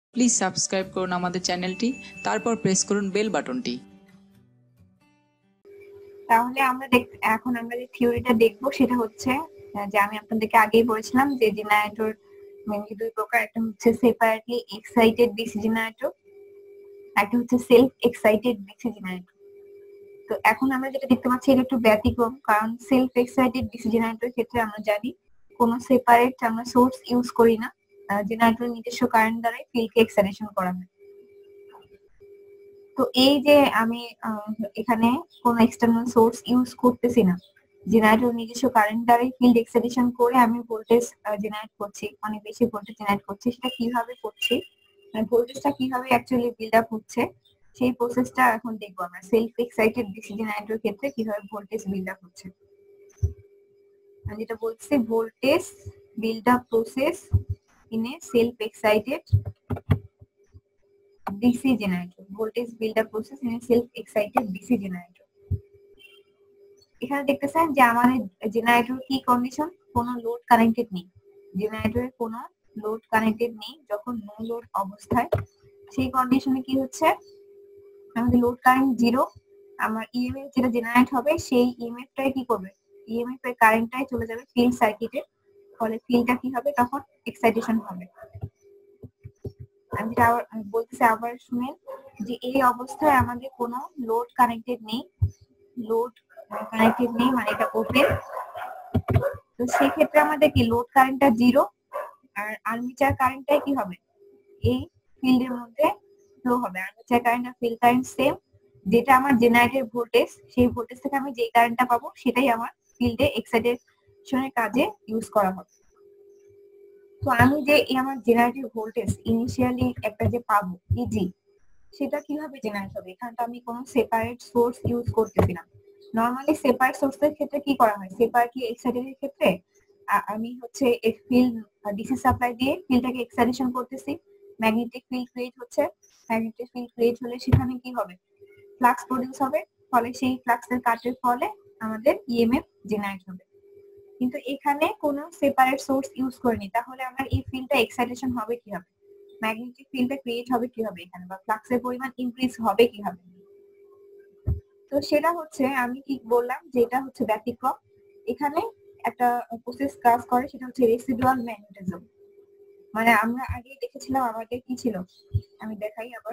Please subscribe করুন আমাদের চ্যানেলটি, তারপর প্রেস করুন বেল বাটনটি। তাহলে এখন আমরা যে থিওরিটা দেখবো সেটা হচ্ছে যে আমি আপনাদেরকে আগেই বলেছিলাম যে জেনারেটর মেইনলি দুই প্রকার, একটা হচ্ছে সেপারেটলি এক্সাইটেড ডিসি জেনারেটর, একটা হচ্ছে সেলফ এক্সাইটেড ডিসি জেনারেটর। তো এখন আমরা যেটা দেখতে পাচ্ছি এটা একটু ব্যতিক্রম, কারণ সেলফ এক্সাইটেড ডিসি জেনারেটরের ক্ষেত্রে আমরা জানি কোনো সেপারেট আমরা সোর্স ইউজ করি না, জেনারেটরের নিজস্ব কারেন্ট দ্বারাই ফিল্ডকে এক্সাইটেশন করা হয়। তো এই যে আমি এখানে কোনো এক্সটার্নাল সোর্স ইউজ করতেছি না, জেনারেটর নিজস্ব কারেন্ট দ্বারাই ফিল্ড এক্সাইটেশন করে আমি ভোল্টেজ জেনারেট করছি, অনেক বেশি ভোল্টেজ জেনারেট করছি। সেটা কিভাবে করছি, মানে ভোল্টেজটা কিভাবে অ্যাকচুয়ালি বিল্ড আপ হচ্ছে, সেই প্রসেসটা এখন দেখবো আমরা সেলফ এক্সাইটেড ডিসি জেনারেটরের ক্ষেত্রে কিভাবে ভোল্টেজ বিল্ড আপ হচ্ছে। আমি যেটা বলছি, voltage build up process in a self excited DC generator, voltage build up process in a self excited DC generator. এখানে দেখতেছেন যে আমাদের জেনারেটর কি কন্ডিশন, কোনো লোড কানেক্টেড নেই, জেনারেটরে কোনো লোড কানেক্টেড নেই। যখন নো লোড অবস্থায় সেই কন্ডিশনে কি হচ্ছে, আমাদের লোড কারেন্ট জিরো, আমার ইএমএফ যেটা জেনারেট হবে সেই ইএমএফটাই কি করবে, ইএমএফ এর কারেন্টটাই চলে যাবে ফিল্ড সার্কিটে, ফলে ফিল্ডটা কি হবে, তখন এক্সাইটেশন হবে। আমি বলতেছি আবার শুনেন যে এই অবস্থায় আমাদের কোনো লোড কানেক্টেড নেই, লোড কানেক্টেড নেই মানে এটা ওপেন। তো সেই ক্ষেত্রে আমাদের কি লোড কারেন্টটা জিরো, আর আর্মেচার কারেন্টটাই কি হবে, এই ফিল্ডের মধ্যে ফ্লো হবে। আর্মেচার কারেন্ট আর ফিল্ড কারেন্ট সেম, যেটা আমার জেনারেটর ভোল্টেজ, সেই ভোল্টেজ থেকে আমি যে কারেন্টটা পাবো সেটাই আমার ফিল্ডে এক্সাইটেশনের কাজে ইউজ করা হবে। তো আমি যে আমার জেনারেটর ভোল্টেজ ইনিশিয়ালি একটা যে পাবো ইজি, সেটা কিভাবে জেনারেট হবে, এখানে তো আমি কোনো সেপারেট সোর্স ইউজ করতেছি না। নরমালি সেপারেট সোর্সের ক্ষেত্রে কি করা হয়, সেপারেটলি এক্সাইটেডের ক্ষেত্রে আমি হচ্ছে ফিল্ড ডিসি সাপ্লাই দিয়ে ফিল্ডটাকে এক্সাইটেশন করতেছি, ম্যাগনেটিক ফিল্ড ক্রিয়েট হচ্ছে, ম্যাগনেটিক ফিল্ড ক্রিয়েট হলে সেখানে কি হবে, ফ্লাক্স প্রডিউস হবে, ফলে সেই ফ্লাক্সের কাটের ফলে আমাদের ইএমএফ জেনারেট হবে। কিন্তু এখানে কোনো সেপারেট সোর্স ইউজ করিনি, তাহলে আমার এই ফিল্ডটা এক্সাইটেশন হবে কিভাবে, ম্যাগনেটিক ফিল্ডটা ক্রিয়েট হবে কিভাবে এখানে, বা ফ্লাক্সের পরিমাণ ইনক্রিজ হবে কিভাবে। তো সেটা হচ্ছে আমি কি বললাম যে এটা হচ্ছে ব্যতিক্রম, এখানে একটা প্রসেস কাজ করে, সেটা হচ্ছে রেসিডুয়াল ম্যাগনেটিজম। মানে আমরা আগে দেখেছিলাম আমাদের কি ছিল, আমি দেখাই আবার,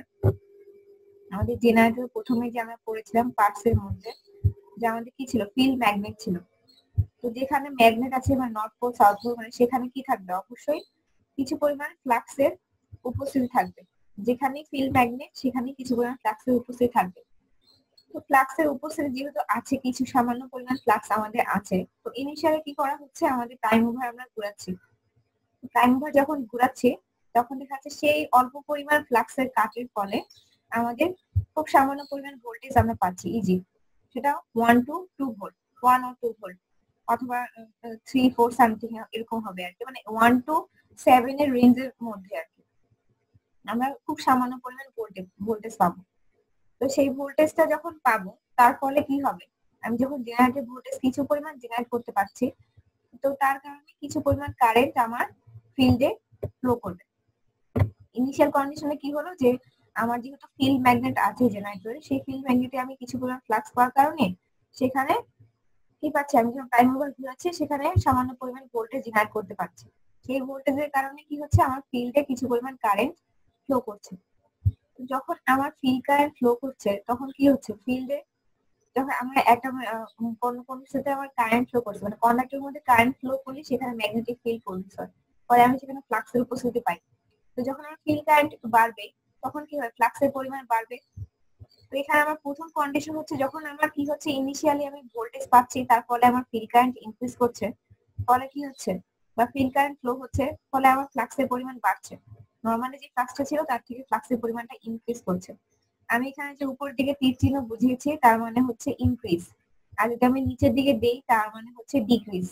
আমাদের জেনারেটর প্রথমে যে আমরা পড়েছিলাম পার্টস এর মধ্যে, যে আমাদের কি ছিল, ফিল্ড ম্যাগনেট ছিল। তো যেখানে ম্যাগনেট আছে মানে নর্থ পোল সাউথ পোল, মানে সেখানে কি থাকবে, অবশ্যই কিছু পরিমাণ ফ্লাক্সের উপস্থিতি থাকবে। যেখানে ফিল্ড ম্যাগনেট সেখানে কিছু পরিমাণ ফ্লাক্সের উপস্থিতি থাকবে। তো ফ্লাক্সের উপস্থিতি যেহেতু আছে, কিছু সামান্য পরিমাণ ফ্লাক্স আমাদের আছে, তো ইনিশিয়ালি কি করা হচ্ছে, আমাদের প্রাইম মুভার আমরা ঘোরাচ্ছি। প্রাইম মুভার যখন ঘোরাচ্ছি তখন দেখা যাচ্ছে সেই অল্প পরিমাণ ফ্লাক্সের কাটের ফলে আমাদের খুব সামান্য পরিমাণ ভোল্টেজ আমরা পাচ্ছি ইজি, সেটা 1 to 2 ভোল্ট, 1 or 2 ভোল্ট, অথবা 3 4 সামথিং এরকম হবে আর কি, মানে 1 to 7 এর রেঞ্জের মধ্যে আর কি আমরা খুব সামান্য পরিমাণ ভোল্টেজ পাবো। তো সেই ভোল্টেজটা যখন পাবো তার ফলে কি হবে, আমি যখন জেনারেটর ভোল্টেজ কিছু পরিমাণ জেনারেট করতে পারছি, তো তার কারণে কিছু পরিমাণ কারেন্ট আমার ফিল্ডে ফ্লো করবে। ইনিশিয়াল কন্ডিশনে কি হলো যে আমার যেহেতু ফিল্ড ম্যাগনেট আছে জেনারেটরে, সেই ফিল্ড ম্যাগনেটে আমি কিছু পরিমাণ ফ্লাক্স পাওয়ার কারণে সেখানে কি পাচ্ছি, আমি যখন প্রাইম মুভার ঘোরাচ্ছি সেখানে সামান্য পরিমাণ ভোল্টেজ জেনারেট করতে পারছি। সেই ভোল্টেজের কারণে কি হচ্ছে, আমার ফিল্ডে কিছু পরিমাণ কারেন্ট ফ্লো করছে। যখন আমার ফিল্ড কারেন্ট ফ্লো করছে তখন কি হচ্ছে, ফিল্ডে যখন আমরা একটা কোন সাথে আমার কারেন্ট ফ্লো করছে, মানে কন্ডাক্টরের মধ্যে কারেন্ট ফ্লো করলে সেখানে ম্যাগনেটিক ফিল্ড প্রডিউস হয়, ফলে আমি সেখানে ফ্লাক্সের উপস্থিতি পাই। তো যখন আমার ফিল্ড কারেন্ট বাড়বে তখন কি হয়, ফ্লাক্সের পরিমাণ বাড়বে। তো এখানে আমার প্রথম কন্ডিশন হচ্ছে, যখন আমার কি হচ্ছে, ইনিশিয়ালি আমি ভোল্টেজ পাচ্ছি, তার ফলে আমার ফিল্ড কারেন্ট ইনক্রিজ করছে, ফলে কি হচ্ছে, বা ফিল্ড কারেন্ট ফ্লো হচ্ছে, ফলে আমার ফ্লাক্সের পরিমাণ বাড়ছে। নরমালি যে ফ্লাক্সটা ছিল তার থেকে ফ্লাক্সের পরিমাণটা ইনক্রিজ করছে। আমি এখানে যে উপর দিকে তীর চিহ্ন বুঝিয়েছি তার মানে হচ্ছে ইনক্রিজ, আর যদি আমি নিচের দিকে দেই তার মানে হচ্ছে ডিক্রিজ।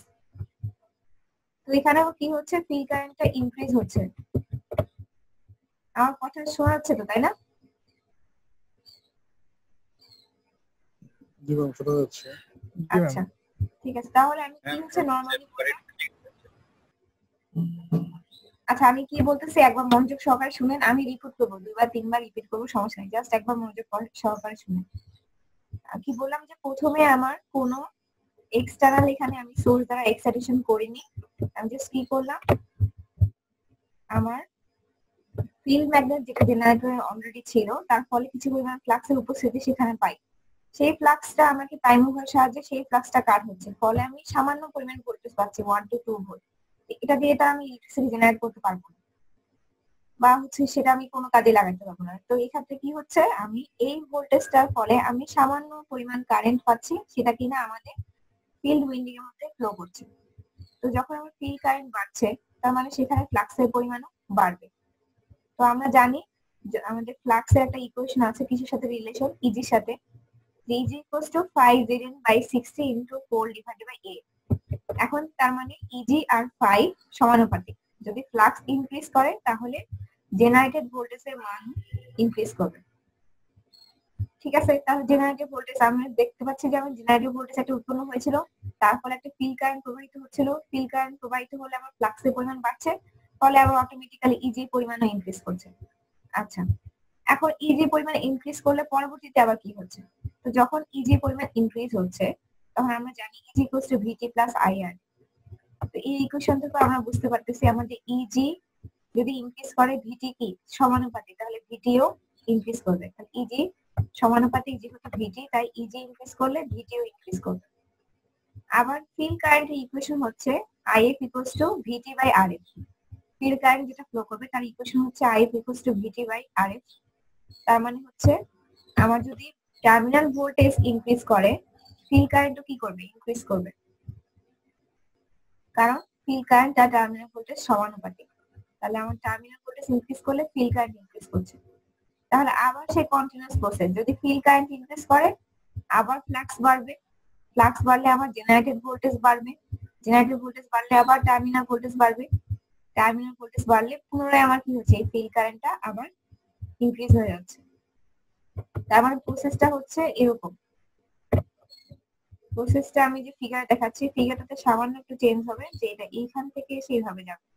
তো এখানে কি হচ্ছে, ফিল্ড কারেন্টটা ইনক্রিজ হচ্ছে। আমার কথা শোনা যাচ্ছে তো, তাই না? জি ম্যাম, শোনা যাচ্ছে। আচ্ছা ঠিক আছে, তাহলে আমি কি হচ্ছে নরমালি আচ্ছা আমি কি বলতেছি একবার মনোযোগ সহকারে শুনেন, আমি রিপিট করবো, 2 বা 3 বার রিপিট করবো, সমস্যা নেই, জাস্ট একবার মনোযোগ সহকারে শুনেন। কি বললাম যে প্রথমে আমার কোনো এক্সটার্নাল এখানে আমি সোর্স দ্বারা এক্সাইটেশন করিনি, আমি জাস্ট কি করলাম, আমার ফিল্ড ম্যাগনেট যেটা জেনারেটরে অলরেডি ছিল তার ফলে কিছু পরিমাণ ফ্লাক্সের উপস্থিতি সেখানে পাই। সেই ফ্লাক্সটা আমাকে প্রাইম মুভার সাহায্যে সেই ফ্লাক্সটা কাট হচ্ছে, ফলে আমি সামান্য পরিমাণ ভোল্টেজ পাচ্ছি 1 to 2 ভোল্ট। এটা দিয়ে তো আমি ইলেকট্রিসিটি জেনারেট করতে পারবো না, বা হচ্ছে সেটা আমি কোনো কাজে লাগাতে পারবো না। তো এই ক্ষেত্রে কি হচ্ছে, আমি এই ভোল্টেজটার ফলে আমি সামান্য পরিমাণ কারেন্ট পাচ্ছি, সেটা কিনা আমাদের ফিল্ড উইন্ডিং এর মধ্যে ফ্লো করছে। তো যখন আমার ফিল্ড কারেন্ট বাড়ছে তার মানে সেখানে ফ্লাক্সের পরিমাণও বাড়বে। তো আমরা জানি যে আমাদের ফ্লাক্সের একটা ইকুয়েশন আছে কিসের সাথে রিলেশন, ইজির সাথে, যে Eg equals to 5Zn/60 into 4 divided by A। এখন তার মানে ইজি আর ফাই সমানুপাতিক, যদি ফ্লাক্স ইনক্রিজ করে তাহলে জেনারেটেড ভোল্টেজের মান ইনক্রিজ করবে। ঠিক আছে, তাহলে জেনারেটেড ভোল্টেজ আমরা দেখতে পাচ্ছি যে আমার জেনারেটেড ভোল্টেজ একটা উৎপন্ন হয়েছিল, তার ফলে একটা ফিল্ড কারেন্ট প্রবাহিত হচ্ছিল, ফিল্ড কারেন্ট প্রবাহিত হলে আমার ফ্লাক্সের পরিমাণ বাড়ছে, ফলে আবার অটোমেটিক্যালি ইজি পরিমাণও ইনক্রিজ করছে। আচ্ছা, এখন ইজি পরিমাণ ইনক্রিজ করলে পরবর্তীতে আবার কি হচ্ছে, তো যখন ইজি পরিমাণ ইনক্রিজ হচ্ছে তখন আমরা জানি Eg equals to Vt plus IR. তো এই ইকুয়েশন থেকে আমরা বুঝতে পারতেছি আমাদের ইজি যদি ইনক্রিজ করে ভিটি কি সমানুপাতিক, তাহলে ভিটিও ইনক্রিজ করবে। তাহলে ইজি সমানুপাতিক যেহেতু ভিটি, তাই ইজি ইনক্রিজ করলে ভিটিও ইনক্রিজ করবে। আবার ফিল্ড কারেন্টের ইকুয়েশন হচ্ছে If equals to Vt by Rf. Field current যেটা ফ্লো করবে তার ইকুয়েশন হচ্ছে If equals to Vt by Rf. তার মানে হচ্ছে আমার যদি টার্মিনাল ভোল্টেজ ইনক্রিজ করে, ফিল্ড কারেন্টও কি করবে, ইনক্রিজ করবে, কারণ ফিল্ড কারেন্ট আর টার্মিনাল ভোল্টেজ সমানুপাতিক। তাহলে আমার টার্মিনাল ভোল্টেজ ইনক্রিজ করলে ফিল্ড কারেন্ট ইনক্রিজ করছে। তাহলে আবার সেই কন্টিনিউয়াস প্রসেস, যদি ফিল্ড কারেন্ট ইনক্রিজ করে আবার ফ্লাক্স বাড়বে, ফ্লাক্স বাড়লে আমার জেনারেটেড ভোল্টেজ বাড়বে, জেনারেটেড ভোল্টেজ বাড়লে আবার টার্মিনাল ভোল্টেজ বাড়বে, টার্মিনাল ভোল্টেজ বাড়লে পুনরায় আমার কি হচ্ছে, এই ফিল্ড কারেন্টটা আবার ইনক্রিজ হয়ে যাচ্ছে। তার মানে প্রসেসটা হচ্ছে এরকম। প্রসেসটা আমি যে ফিগার দেখাচ্ছি, ফিগারটাতে সামান্য একটু চেঞ্জ হবে, যে এটা এইখান থেকে সেইভাবে যাবে।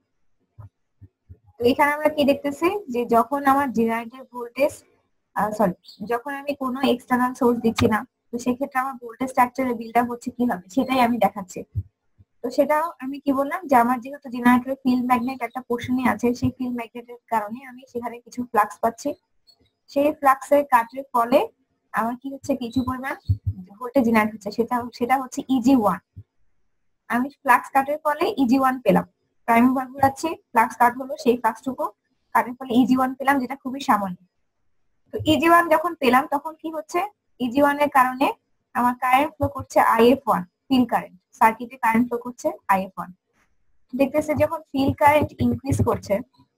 তো এখানে আমরা কি দেখতেছি, যে যখন আমার জেনারেটর ভোল্টেজ সরি, যখন আমি কোনো এক্সটার্নাল সোর্স দিচ্ছি না, তো সেক্ষেত্রে আমার ভোল্টেজ স্ট্রাকচারে বিল্ড আপ হচ্ছে কি হবে সেটাই আমি দেখাচ্ছি। তো সেটাও আমি কি বললাম, যে আমার যেহেতু জেনারেটরের ফিল্ড ম্যাগনেট একটা পোর্শনে আছে, সেই ফিল্ড ম্যাগনেটের কারণে আমি সেখানে কিছু ফ্লাক্স পাচ্ছি, সেই ফ্লাক্সের কাটের ফলে আমার কি হচ্ছে, কিছু পরিমাণ ভোল্টেজ জেনারেট হচ্ছে, সেটা হচ্ছে ইজি1। আমি ফ্লাক্স কাটের ফলে ইজি1 পেলাম, প্রাইম মুভার ঘোরাচ্ছি, ফ্লাক্স কাট হলো, সেই ফ্লাক্সটুকু কাটের ফলে ইজি1 পেলাম, যেটা খুবই সামান্য। তো ইজি1 যখন পেলাম তখন কি হচ্ছে, ইজি1 এর কারণে আমার কারেন্ট ফ্লো করছে আইএফ1, ফিল্ড কারেন্ট, সার্কিটে কারেন্ট ফ্লো করছে আইএফ1। দেখতেছে যখন ফিল্ড কারেন্ট ইনক্রিজ করছে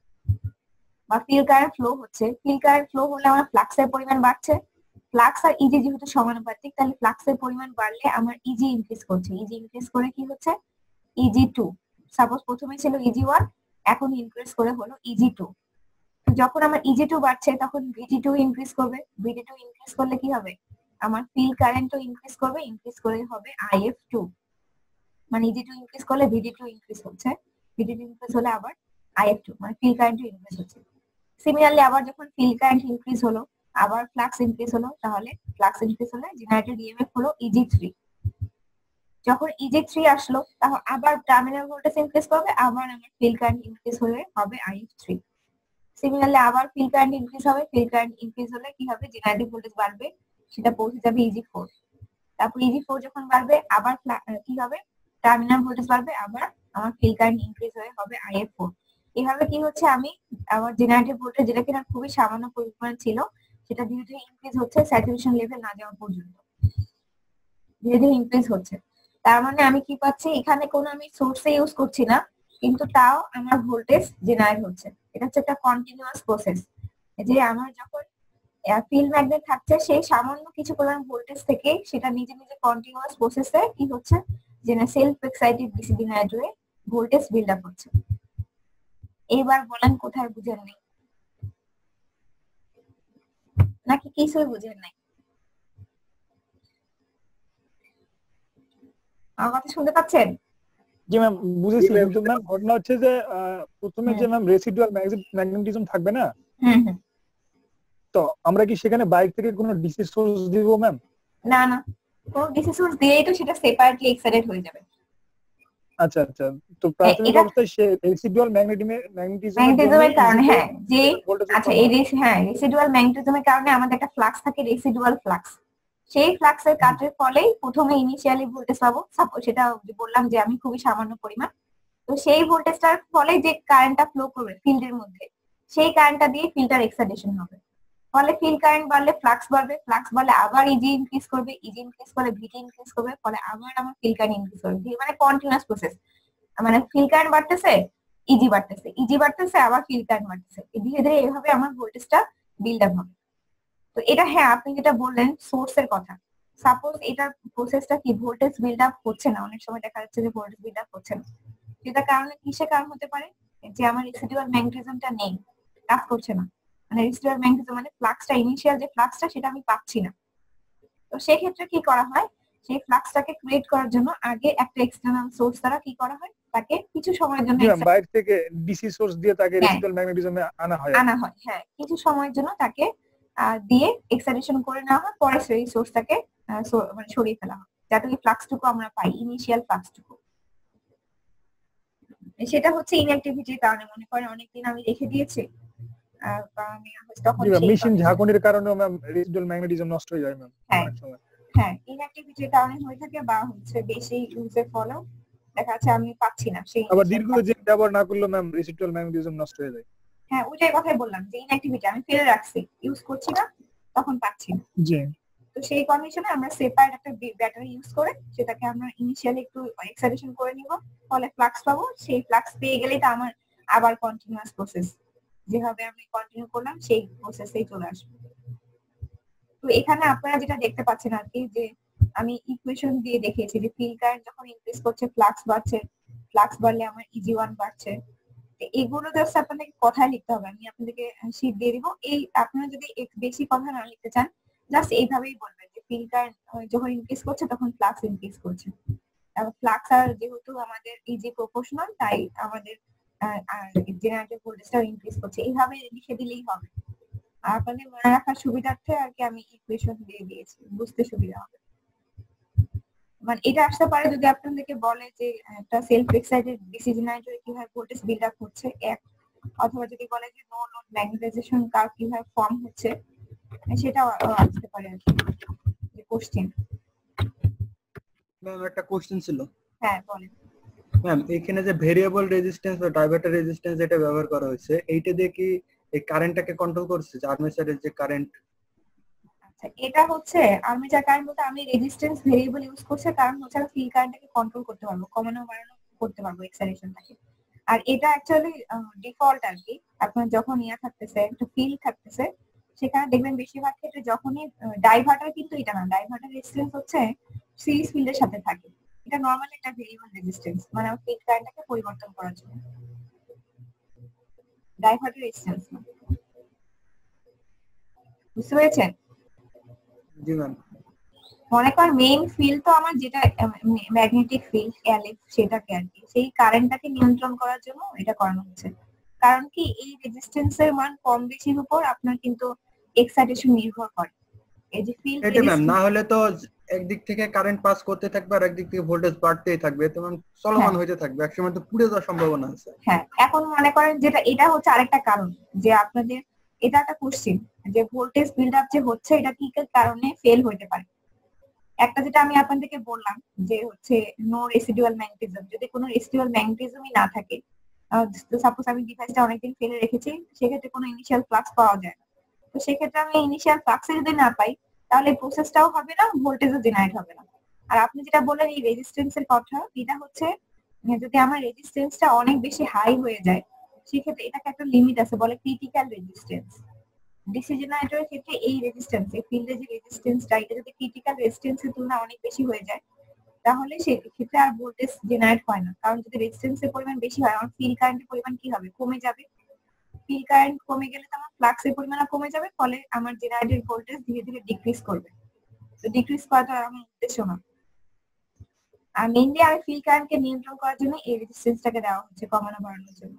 বা ফিল্ড কারেন্ট ফ্লো হচ্ছে, ফিল্ড কারেন্ট ফ্লো হলে আমার ফ্লাক্সের পরিমাণ বাড়ছে, ফ্লাক্স আর ইজি যেহেতু সমানুপাতিক, তাহলে ফ্লাক্সের পরিমাণ বাড়লে আমার ইজি ইনক্রিজ করছে, ইজি ইনক্রিজ করে কি হচ্ছে, ইজি2। সাপোজ প্রথমে ছিল ইজি1, এখন ইনক্রিজ করে হলো ইজি2। যখন আমার ইজি2 বাড়ছে তখন ভিটি2 ইনক্রিজ করবে, ভিটি2 ইনক্রিজ করলে কি হবে, আমার ফিল্ড কারেন্টও ইনক্রিজ করবে, ইনক্রিজ করে হবে আইএফ2। মানে ইজি2 ইনক্রিজ করলে ভিটি2 ইনক্রিজ হচ্ছে, ভিটি2 ইনক্রিজ হলে আবার আইএফ2, মানে ফিল্ড কারেন্টও ইনক্রিজ হচ্ছে। সিমিলারলি আবার যখন ফিল্ড কারেন্ট ইনক্রিজ হলো, আবার ফ্লাক্স ইনক্রিজ হলো, তাহলে ফ্লাক্স ইনক্রিজ হলে জেনারেটেড ইএমএফ হলো ইজি3। যখন ইজি3 আসলো তখন আবার টার্মিনাল ভোল্টেজ ইনক্রিজ করবে, আবার আমার ফিল্ড কারেন্ট ইনক্রিজ হলে হবে আইএফ3। সিমিলারলি আবার ফিল্ড কারেন্ট ইনক্রিজ হবে, ফিল্ড কারেন্ট ইনক্রিজ হলে কি হবে, জেনারেটেড ভোল্টেজ বাড়বে, সেটা পৌঁছে যাবে ইজি4। তারপর ইজি4 যখন বাড়বে আবার কি হবে, টার্মিনাল ভোল্টেজ বাড়বে, আবার আমার ফিল্ড কারেন্ট ইনক্রিজ হয়ে হবে আইএফ4। এভাবে কি হচ্ছে, আমি আমার জেনারেটেড ভোল্টেজ যেটা কিনা খুবই সামান্য পরিমাণ ছিল, সেটা ধীরে ধীরে ইনক্রিজ হচ্ছে, স্যাচুরেশন লেভেল না যাওয়া পর্যন্ত ধীরে ধীরে ইনক্রিজ হচ্ছে। তার মানে আমি কি পাচ্ছি, এখানে কোনো আমি সোর্সে ইউজ করছি না, কিন্তু তাও আমার ভোল্টেজ জেনারেট হচ্ছে। এটা হচ্ছে একটা কন্টিনিউয়াস প্রসেস, যে আমার যখন ফিল্ড ম্যাগনেট থাকছে সেই সামান্য কিছু পরিমাণ ভোল্টেজ থেকে সেটা নিজে নিজে কন্টিনিউয়াস প্রসেসে কি হচ্ছে, যে না সেলফ এক্সাইটেড ডিসি জেনারেটরে ভোল্টেজ বিল্ড আপ হচ্ছে। এইবার বলেন কোথায় বুঝেন নাই, নাকি কিছুই বুঝেন নাই? আমার কথা শুনতে পাচ্ছেন? জি ম্যাম, বুঝেছি, কিন্তু ম্যাম ঘটনা হচ্ছে যে প্রথমে যে ম্যাম রেসিডুয়াল ম্যাগনেটিজম থাকবে না, হুম হুম। তো আমরা কি সেখানে বাইক থেকে কোনো ডিসি সোর্স দিব ম্যাম? না না, কোনো ডিসি সোর্স দিয়েই তো সেটা সেপারেটলি এক্সাইটেড হয়ে যাবে। আচ্ছা আচ্ছা, তো প্রাথমিক এটা অবস্থায় সে রেসিডুয়াল ম্যাগনেটিজমের ম্যাগনেটিজমের জন্যই কারণে, ইজিতে হ্যাঁ যে ভোল্টেজ আচ্ছা উৎপন্ন এই হয়। হ্যাঁ রেসিডুয়াল ম্যাগনেটিজমের কারণে আমাদের একটা ফ্লাক্স থাকে, রেসিডুয়াল ফ্লাক্স। সেই ফ্লাক্সের কাটের ফলেই প্রথমে ইনিশিয়ালি ভোল্টেজ পাবো, সাপোজ সেটা বললাম যে আমি খুবই সামান্য পরিমাণ, তো সেই ভোল্টেজটার ফলে যে কারেন্টটা ফ্লো করবে ফিল্ডের মধ্যে, সেই কারেন্টটা দিয়ে ফিল্ডার এক্সাইটেশন হবে। ফলে ফিল্ড কারেন্ট বাড়লে ফ্লাক্স বাড়বে, ফ্লাক্স বাড়লে আবার ইজি ইনক্রিজ করবে, ইজি ইনক্রিজ করলে ভিটি ইনক্রিজ করবে, ফলে আবার আমার ফিল্ড কারেন্ট ইনক্রিজ করবে, মানে কন্টিনিউয়াস প্রসেস। মানে ফিল্ড কারেন্ট বাড়তেছে, ইজি বাড়তেছে, ইজি বাড়তেছে, আবার ফিল্ড কারেন্ট বাড়তেছে, ধীরে ধীরে এভাবে আমার ভোল্টেজটা বিল্ড আপ হবে। তো এটা হ্যাঁ আপনি যেটা বললেন সোর্সের কথা, সাপোজ এটার প্রসেসটা কি ভোল্টেজ বিল্ড আপ হচ্ছে না, অনেক সময় দেখা যাচ্ছে যে ভোল্টেজ বিল্ড আপ হচ্ছে না, সেটা কারণে কিসের কারণ হতে পারে, যে আমার রেসিডুয়াল ম্যাগনেটিজমটা নেই, কাজ করছে না, মানে রেসিডুয়াল ম্যাগনেটিজম মানে ফ্লাক্সটা, ইনিশিয়াল যে ফ্লাক্সটা সেটা আমি পাচ্ছি না। তো সেই ক্ষেত্রে কি করা হয়, সেই ফ্লাক্সটাকে ক্রিয়েট করার জন্য আগে একটা এক্সটার্নাল সোর্স দ্বারা কি করা হয়, তাকে কিছু সময়ের জন্য জি ম্যাম, বাইরে থেকে ডিসি সোর্স দিয়ে তাকে হ্যাঁ রেসিডুয়াল ম্যাগনেটিজমে আনা হয়। আনা হয়, হ্যাঁ কিছু সময়ের জন্য তাকে দিয়ে এক্সাইটেশন করে নেওয়া হয়, পরে সেই সোর্সটাকে মানে সরিয়ে ফেলা হয়, যাতে ওই ফ্লাক্সটুকু আমরা পাই, ইনিশিয়াল ফ্লাক্সটুকু। সেটা হচ্ছে ইনঅ্যাক্টিভিটির কারণে, মনে করেন অনেকদিন আমি রেখে দিয়েছি, বা আমি তখন জি ম্যাম, সেই মেশিন ঝাঁকুনির কারণেও ম্যাম রেসিডুয়াল ম্যাগনেটিজম নষ্ট হয়ে যায় ম্যাম হ্যাঁ অনেক সময়। হ্যাঁ ইনঅ্যাক্টিভিটির কারণে হয়ে থাকে, বা হচ্ছে বেশি ইউজের ফলেও দেখা যাচ্ছে আমি পাচ্ছি না সেই আবার initial দীর্ঘদিন ব্যবহার না করলেও ম্যাম রেসিডুয়াল ম্যাগনেটিজম নষ্ট হয়ে যায়। হ্যাঁ ওইটাই কথাই বললাম যে ইনঅ্যাক্টিভিটি আমি ফেলে রাখছি, ইউজ করছি না, তখন পাচ্ছি না। জি তো সেই কন্ডিশনে আমরা সেপারেট একটা ব্যাটারি ইউজ করে সেটাকে আমরা ইনিশিয়ালি একটু এক্সাইটেশন করে নিব, ফলে ফ্লাক্স পাবো, সেই ফ্লাক্স পেয়ে গেলেই তো আমার আবার কন্টিনিউয়াস প্রসেস, যেভাবে আমি কন্টিনিউ করলাম সেই প্রসেসেই চলে আসবে। তো এখানে আপনারা যেটা দেখতে পাচ্ছেন আর কি, যে আমি ইকুয়েশন দিয়ে দেখিয়েছি যে ফিল্ড কারেন্ট যখন ইনক্রিজ করছে ফ্লাক্স বাড়ছে, ফ্লাক্স বাড়লে আমার ইজি ওয়ান বাড়ছে। এগুলো জাস্ট আপনাদেরকে কথায় লিখতে হবে, আমি আপনাদেরকে শীট দিয়ে দিব, এই আপনারা যদি বেশি কথা না লিখতে চান জাস্ট এইভাবেই বলবেন যে ফিল্ড কারেন্ট যখন ইনক্রিজ করছে তখন ফ্লাক্স ইনক্রিজ করছে, এবং ফ্লাক্স আর যেহেতু আমাদের ইজি প্রপোর্শনাল তাই আমাদের জেনারেটর ভোল্টেজটাও ইনক্রিজ করছে, এইভাবে লিখে দিলেই হবে। আর আপনাদের মনে রাখার সুবিধার্থে আর কি আমি ইকুয়েশন দিয়ে দিয়েছি, বুঝতে সুবিধা হবে। মানে এটা আসতে পারে যদি আপনাদেরকে বলে যে একটা সেলফ এক্সাইটেড ডিসি জেনারেটরে কিভাবে ভোল্টেজ বিল্ড আপ হচ্ছে এক, অথবা যদি বলে যে নো লোড ম্যাগনেটাইজেশন কার্ভ কিভাবে ফর্ম হচ্ছে, সেটাও আসতে পারে আর কি, যে কোশ্চেন। ম্যাম একটা কোশ্চেন ছিল। হ্যাঁ বলেন। ম্যাম এখানে যে ভেরিয়েবল রেজিস্ট্যান্স বা ডাইভার্টার রেজিস্ট্যান্স যেটা ব্যবহার করা হয়েছে, এইটা দিয়ে কি এই কারেন্টটাকে কন্ট্রোল করছে, যে আর্মেচারের যে কারেন্ট? আচ্ছা এটা হচ্ছে আর্মেচার কারেন্ট বলতে আমি রেজিস্ট্যান্স ভেরিয়েবল ইউজ করছি, কারণ হচ্ছে আমি ফিল্ড কারেন্টটাকে কন্ট্রোল করতে পারবো, কমানো বাড়ানো করতে পারবো এক্সাইটেশনটাকে। আর এটা অ্যাকচুয়ালি ডিফল্ট আর কি, আপনার যখন ইয়া থাকতেছে একটা ফিল্ড থাকতেছে সেখানে দেখবেন বেশিরভাগ ক্ষেত্রে যখনই ডাইভার্টার, কিন্তু এটা না, ডাইভার্টার রেজিস্ট্যান্স হচ্ছে সিরিজ ফিল্ডের সাথে থাকে, এটা নরমালি একটা ভেরিয়েবল রেজিস্ট্যান্স, মানে আমার ফিল্ড কারেন্টটাকে পরিবর্তন করার জন্য, ডাইভার্টার রেজিস্ট্যান্স না। বুঝতে পেরেছেন? জি ম্যাম। মনে কর মেইন ফিল্ড তো আমার যেটা ম্যাগনেটিক ফিল্ড এলএফ, সেটাকে আর কি সেই কারেন্টটাকে নিয়ন্ত্রণ করার জন্য এটা করানো হচ্ছে। কারণ কি এই রেজিস্ট্যান্সের মান কম বেশির উপর আপনার কিন্তু এক্সাইটেশন নির্ভর করে, এই যে ফিল্ড এটা ম্যাম না হলে তো একদিক থেকে কারেন্ট পাস করতে থাকবে আর একদিক থেকে ভোল্টেজ বাড়তেই থাকবে, তো ম্যাম চলমান হইতে থাকবে, একসময় তো পুড়ে যাওয়ার সম্ভাবনা আছে। হ্যাঁ এখন মনে করেন যেটা এটা হচ্ছে আরেকটা কারণ, যে আপনাদের এটা একটা কোশ্চেন যে ভোল্টেজ বিল্ড আপ যে হচ্ছে এটা কি কারণে ফেল হইতে পারে। একটা যেটা আমি আপনাদেরকে বললাম যে হচ্ছে নো রেসিডুয়াল ম্যাগনেটিজম, যদি কোনো রেসিডুয়াল ম্যাগনেটিজমই না থাকে, সাপোজ আমি ডিভাইসটা অনেকদিন ফেলে রেখেছি, সেক্ষেত্রে কোনো ইনিশিয়াল ফ্লাক্স পাওয়া যায় না, তো সেক্ষেত্রে আমি ইনিশিয়াল ফ্লাক্স যদি না পাই তাহলে প্রসেসটাও হবে না, ভোল্টেজও জেনারেট হবে না। আর আপনি যেটা বললেন এই রেজিস্ট্যান্সের কথা, এটা হচ্ছে যদি আমার রেজিস্ট্যান্সটা অনেক বেশি হাই হয়ে যায় সেক্ষেত্রে এটাকে একটা লিমিট আছে, বলে ক্রিটিক্যাল রেজিস্ট্যান্স। ডিসি জেনারেটরের ক্ষেত্রে এই রেজিস্ট্যান্স, এই ফিল্ডের যে রেজিস্ট্যান্সটা এটা যদি ক্রিটিক্যাল রেজিস্ট্যান্সের তুলনায় অনেক বেশি হয়ে যায় তাহলে সেই ক্ষেত্রে আর ভোল্টেজ জেনারেট হয় না, কারণ যদি রেজিস্ট্যান্সের পরিমাণ বেশি হয় আমার ফিল্ড কারেন্টের পরিমাণ কি হবে, কমে যাবে। ফিল্ড কারেন্ট কমে গেলে তো আমার ফ্লাক্সের পরিমাণও কমে যাবে, ফলে আমার জেনারেটেড ভোল্টেজ ধীরে ধীরে ডিক্রিজ করবে। তো ডিক্রিজ করাটা আমার উদ্দেশ্য না। আর মেইনলি আমি ফিল্ড কারেন্টকে নিয়ন্ত্রণ করার জন্য এই রেজিস্ট্যান্সটাকে দেওয়া হচ্ছে কমানো বাড়ানোর জন্য।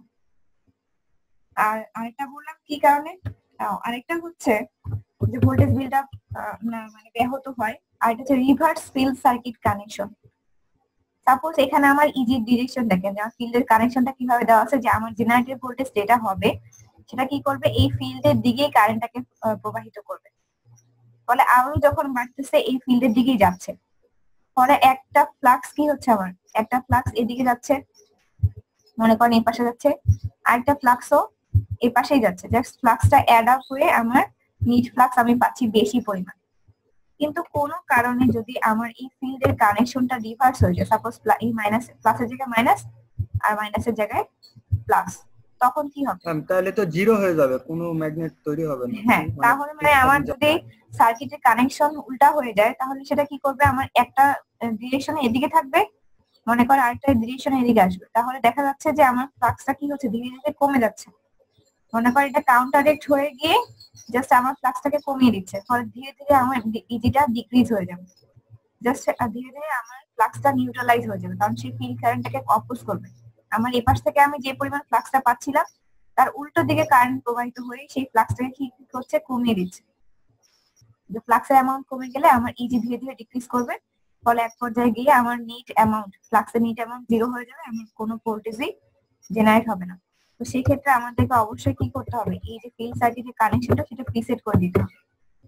আর আরেকটা বললাম কি কারণে, আরেকটা হচ্ছে যে ভোল্টেজ বিল্ড আপ মানে ব্যাহত হয়। আর এটা হচ্ছে reverse field circuit connection. Suppose এখানে আমার ইজি ডিরেকশন দেখেন, যে ফিল্ডের কানেকশনটা কিভাবে দেওয়া আছে, যে আমার জেনারেটর ভোল্টেজ যেটা হবে সেটা কি করবে, এই ফিল্ডের দিকে কারেন্টটাকে প্রবাহিত করবে। ফলে আরো যখন বাড়তেছে এই ফিল্ডের দিকেই যাচ্ছে, ফলে একটা ফ্লাক্স কি হচ্ছে, আমার একটা ফ্লাক্স এদিকে যাচ্ছে, মনে করেন এই পাশে যাচ্ছে, আরেকটা ফ্লাক্সও এই পাশেই যাচ্ছে। জাস্ট ফ্লাক্সটা অ্যাড আপ হয়ে আমার নিট ফ্লাক্স আমি পাচ্ছি বেশি পরিমাণ। কিন্তু কোনো কারণে যদি আমার এই ফিল্ডের কানেকশনটা রিভার্স হয়ে যায়, সাপোজ এই মাইনাস প্লাসের জায়গায় মাইনাস আর মাইনাসের জায়গায় প্লাস, তখন কি হবে? তাহলে তো জিরো হয়ে যাবে, কোনো ম্যাগনেট তৈরি হবে না। হ্যাঁ, তাহলে মানে আমার যদি সার্কিটের কানেকশন উল্টা হয়ে যায়, তাহলে সেটা কি করবে, আমার একটা ডিরেকশনে এদিকে থাকবে, মনে করো আরেকটা ডিরেকশনে এদিকে আসবে। তাহলে দেখা যাচ্ছে যে আমার ফ্লাক্সটা কি হচ্ছে, ধীরে ধীরে কমে যাচ্ছে। মনে করো এটা কাউন্টারেক্ট হয়ে গিয়ে জাস্ট আমার ফ্লাক্সটাকে কমিয়ে দিচ্ছে, ফলে ধীরে ধীরে আমার ইজিটা ডিক্রিজ হয়ে যাবে। জাস্ট ধীরে ধীরে আমার ফ্লাক্সটা নিউট্রালাইজ হয়ে যাবে, কারণ সেই ফিল্ড কারেন্টটাকে অপোজ করবে। আমার এই পাশ থেকে আমি যে পরিমাণ ফ্লাক্সটা পাচ্ছিলাম তার উল্টো দিকে কারেন্ট প্রবাহিত হয়ে সেই ফ্লাক্সটাকে কি হচ্ছে, কমিয়ে দিচ্ছে। যে ফ্লাক্সের অ্যামাউন্ট কমে গেলে আমার ইজি ধীরে ধীরে ডিক্রিজ করবে, ফলে এক পর্যায়ে গিয়ে আমার নিট অ্যামাউন্ট, ফ্লাক্সের নিট অ্যামাউন্ট জিরো হয়ে যাবে, আমার কোনো ভোল্টেজই জেনারেট হবে না। তো সেই ক্ষেত্রে আমাদেরকে অবশ্যই কি করতে হবে, এই যে ফিল্ড সার্কিটের কানেকশনটা সেটা প্রিসেট করে দিতে হবে।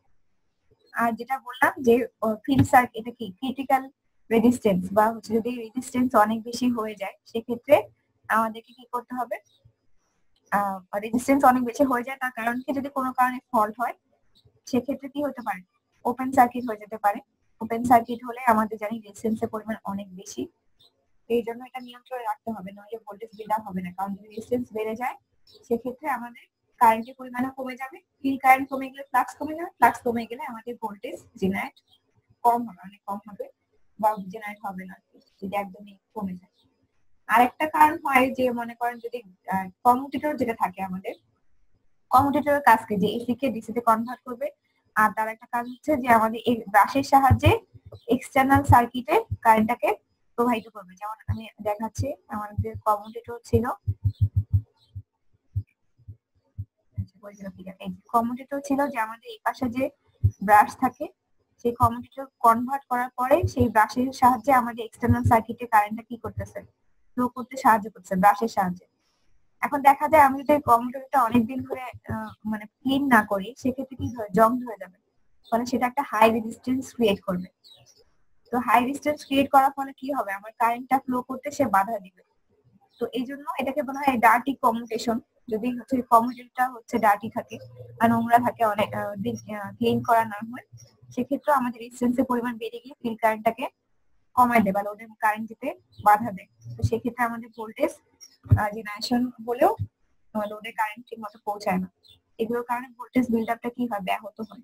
আর যেটা বললাম যে ফিল্ড সার্কিট এটা কি ক্রিটিক্যাল রেজিস্ট্যান্স, বা হচ্ছে যদি রেজিস্ট্যান্স অনেক বেশি হয়ে যায় সেক্ষেত্রে আমাদেরকে কি করতে হবে, রেজিস্ট্যান্স অনেক বেশি হয়ে যায় তার কারণ কি, যদি কোনো কারণে ফল্ট হয় সেক্ষেত্রে কি হতে পারে, ওপেন সার্কিট হয়ে যেতে পারে। ওপেন সার্কিট হলে আমাদের জানি রেজিস্ট্যান্সের পরিমাণ অনেক বেশি, এই জন্য এটা নিয়ন্ত্রণে রাখতে হবে, নইলে ভোল্টেজ বিল্ড আপ হবে না। কারণ যদি রেজিস্ট্যান্স বেড়ে যায় সেক্ষেত্রে আমাদের কারেন্টের পরিমাণও কমে যাবে, ফিল্ড কারেন্ট কমে গেলে ফ্লাক্স কমে যাবে, ফ্লাক্স কমে গেলে আমাদের ভোল্টেজ জেনারেট কম হবে, অনেক কম হবে, বা জেনারেট হবে না যদি একদমই কমে যায়। আরেকটা কারণ হয় যে মনে করেন যদি কমিউটেটর যেটা থাকে আমাদের, কমিউটেটরের কাজ কি, যে এসি কে ডিসি তে কনভার্ট করবে। আর তার একটা কাজ হচ্ছে যে আমাদের এই ব্রাশের সাহায্যে এক্সটার্নাল সার্কিটে কারেন্টটাকে প্রবাহিত করবে। যেমন আমি দেখাচ্ছি, আমাদের কমিউটেটর ছিল, কমিউটেটর ছিল যে আমাদের এই পাশে যে ব্রাশ থাকে সেই কমিউটেটর কনভার্ট করার পরে সেই ব্রাশের সাহায্যে আমাদের এক্সটার্নাল সার্কিটে কারেন্টটা কি করতেছে, ফ্লো করতে সাহায্য করছে ব্রাশের সাহায্যে। এখন দেখা যায় আমি যদি কমিউটেটরটা অনেকদিন ধরে মানে ক্লিন না করি সেক্ষেত্রে কি হয়, জং ধরে যাবে, ফলে সেটা একটা হাই রেজিস্ট্যান্স ক্রিয়েট করবে। তো হাই রেজিস্ট্যান্স ক্রিয়েট করার ফলে কি হবে, আমার কারেন্টটা ফ্লো করতে সে বাধা দিবে। তো এই জন্য এটাকে বলা হয় ডার্টি কমিউটেশন। যদি হচ্ছে কমিউটেটরটা হচ্ছে ডার্টি থাকে আর নোংরা থাকে, অনেক ক্লিন করা না হয়, সেক্ষেত্রে আমাদের রেজিস্ট্যান্সের পরিমাণ বেড়ে গিয়ে ফিল্ড কারেন্টটাকে কমায় দেয় বা লোডের কারেন্ট যেতে বাধা দেয়। তো সেক্ষেত্রে আমাদের ভোল্টেজ জেনারেশন হলেও লোডে কারেন্ট ঠিক মতো পৌঁছায় না। এগুলোর কারণে ভোল্টেজ বিল্ড আপটা কি হয়, ব্যাহত হয়।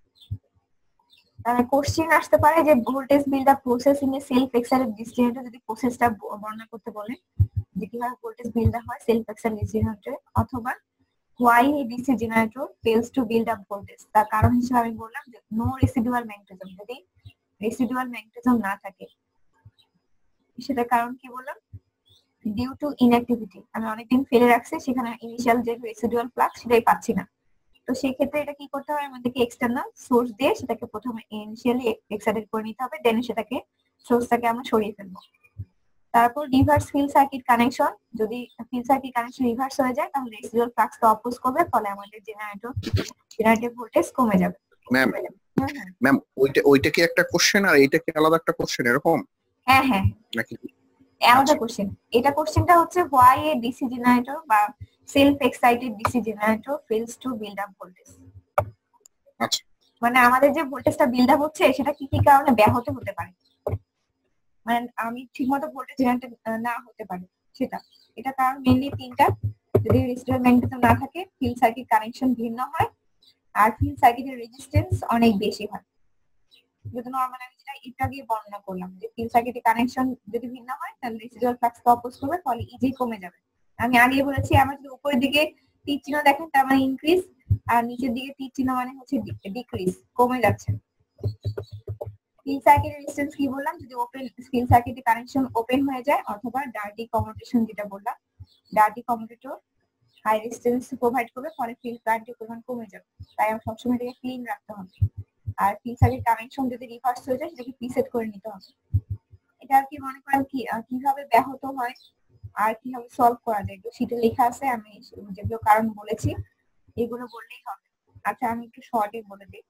কোশ্চেন আসতে পারে যে voltage build up processing a self excited DC generator, যদি প্রসেসটা বর্ণনা করতে বলে যে কিভাবে ভোল্টেজ বিল্ড আপ হয় সেলফ এক্সাইটেড ডিসি জেনারেটরে, অথবা why a DC generator fails to build up voltage, তার কারণ হিসেবে আমি বললাম যে নো রেসিডুয়াল ম্যাগনেটিজম, যদি রেসিডুয়াল ম্যাগনেটিজম না থাকে সেটার কারণ কি বললাম, ডিউ টু ইনঅ্যাক্টিভিটি, আমি অনেকদিন ফেলে রাখছি, সেখানে ইনিশিয়াল যে রেসিডুয়াল ফ্লাক্স সেটাই পাচ্ছি না। তো সেই ক্ষেত্রে এটা কি করতে হবে, আমাদেরকে এক্সটার্নাল সোর্স দিয়ে সেটাকে প্রথমে ইনিশিয়ালি এক্সাইটেড করে নিতে হবে, দেন সেটাকে সোর্সটাকে আমরা সরিয়ে ফেলবো। তারপর রিভার্স ফিল্ড সার্কিট কানেকশন, যদি ফিল্ড সার্কিট কানেকশন রিভার্স হয়ে যায় তাহলে রেসিডুয়াল ফ্লাক্সকে অপোজ করবে, ফলে আমাদের জেনারেটর ভোল্টেজ কমে যাবে। ম্যাম ওইটা কি একটা কোশ্চেন আর এইটা কি আলাদা একটা কোশ্চেন এরকম? হ্যাঁ হ্যাঁ, নাকি আলাদা কোশ্চেন। এটা কোশ্চেনটা হচ্ছে why a DC generator বা self excited DC generator fails to build up voltage। আচ্ছা, মানে আমাদের যে ভোল্টেজটা বিল্ড আপ হচ্ছে সেটা কি কি কারণে ব্যাহত হতে পারে, মানে আমি ঠিকমতো ভোল্টেজ জেনারেট না হতে পারে সেটা। এটা কারণ মেইনলি তিনটা, যদি রেজিস্ট্যান্স ম্যাগনেটিজম না থাকে, ফিল্ড সার্কিট কানেকশন ভিন্ন হয়, আর ফিল্ড সার্কিটের রেজিস্ট্যান্স অনেক বেশি হয়। যদি নরমাল আমি যেটা একটু আগে বর্ণনা করলাম যে ফিল্ড সার্কিটের কানেকশন যদি ভিন্ন হয় তাহলে রেসিডুয়াল ফ্লাক্সকে অপোজ করবে, ফলে ইজি কমে যাবে। আমি আগেই বলেছি আমার যদি উপরের দিকে তীর চিহ্ন দেখেন তার মানে ইনক্রিজ, আর নিচের দিকে তীর চিহ্ন মানে হচ্ছে ডিক্রিজ, কমে যাচ্ছে। ফিল্ড সার্কিট রেজিস্ট্যান্স কি বললাম, যদি ওপেন ফিল্ড সার্কিটে কানেকশন ওপেন হয়ে যায় অথবা ডার্টি কমিউটেশন যেটা বললাম, dirty commutator high resistance provide করবে, ফলে ফিল্ড কারেন্টের পরিমাণ কমে যাবে। তাই আমরা সবসময় এটাকে ক্লিন রাখতে হবে। আর ফিল্ড সার্কিট কানেকশন যদি রিভার্স হয়ে যায় সেটাকে প্রিসেট করে নিতে হবে। এটা আর কি মনে করেন কি কিভাবে ব্যাহত হয় আর কিভাবে সলভ করা যায়, একটু শীটে লেখা আছে, আমি যেগুলো কারণ বলেছি এগুলো বললেই হবে। আচ্ছা আমি একটু শর্টে বলে দিই,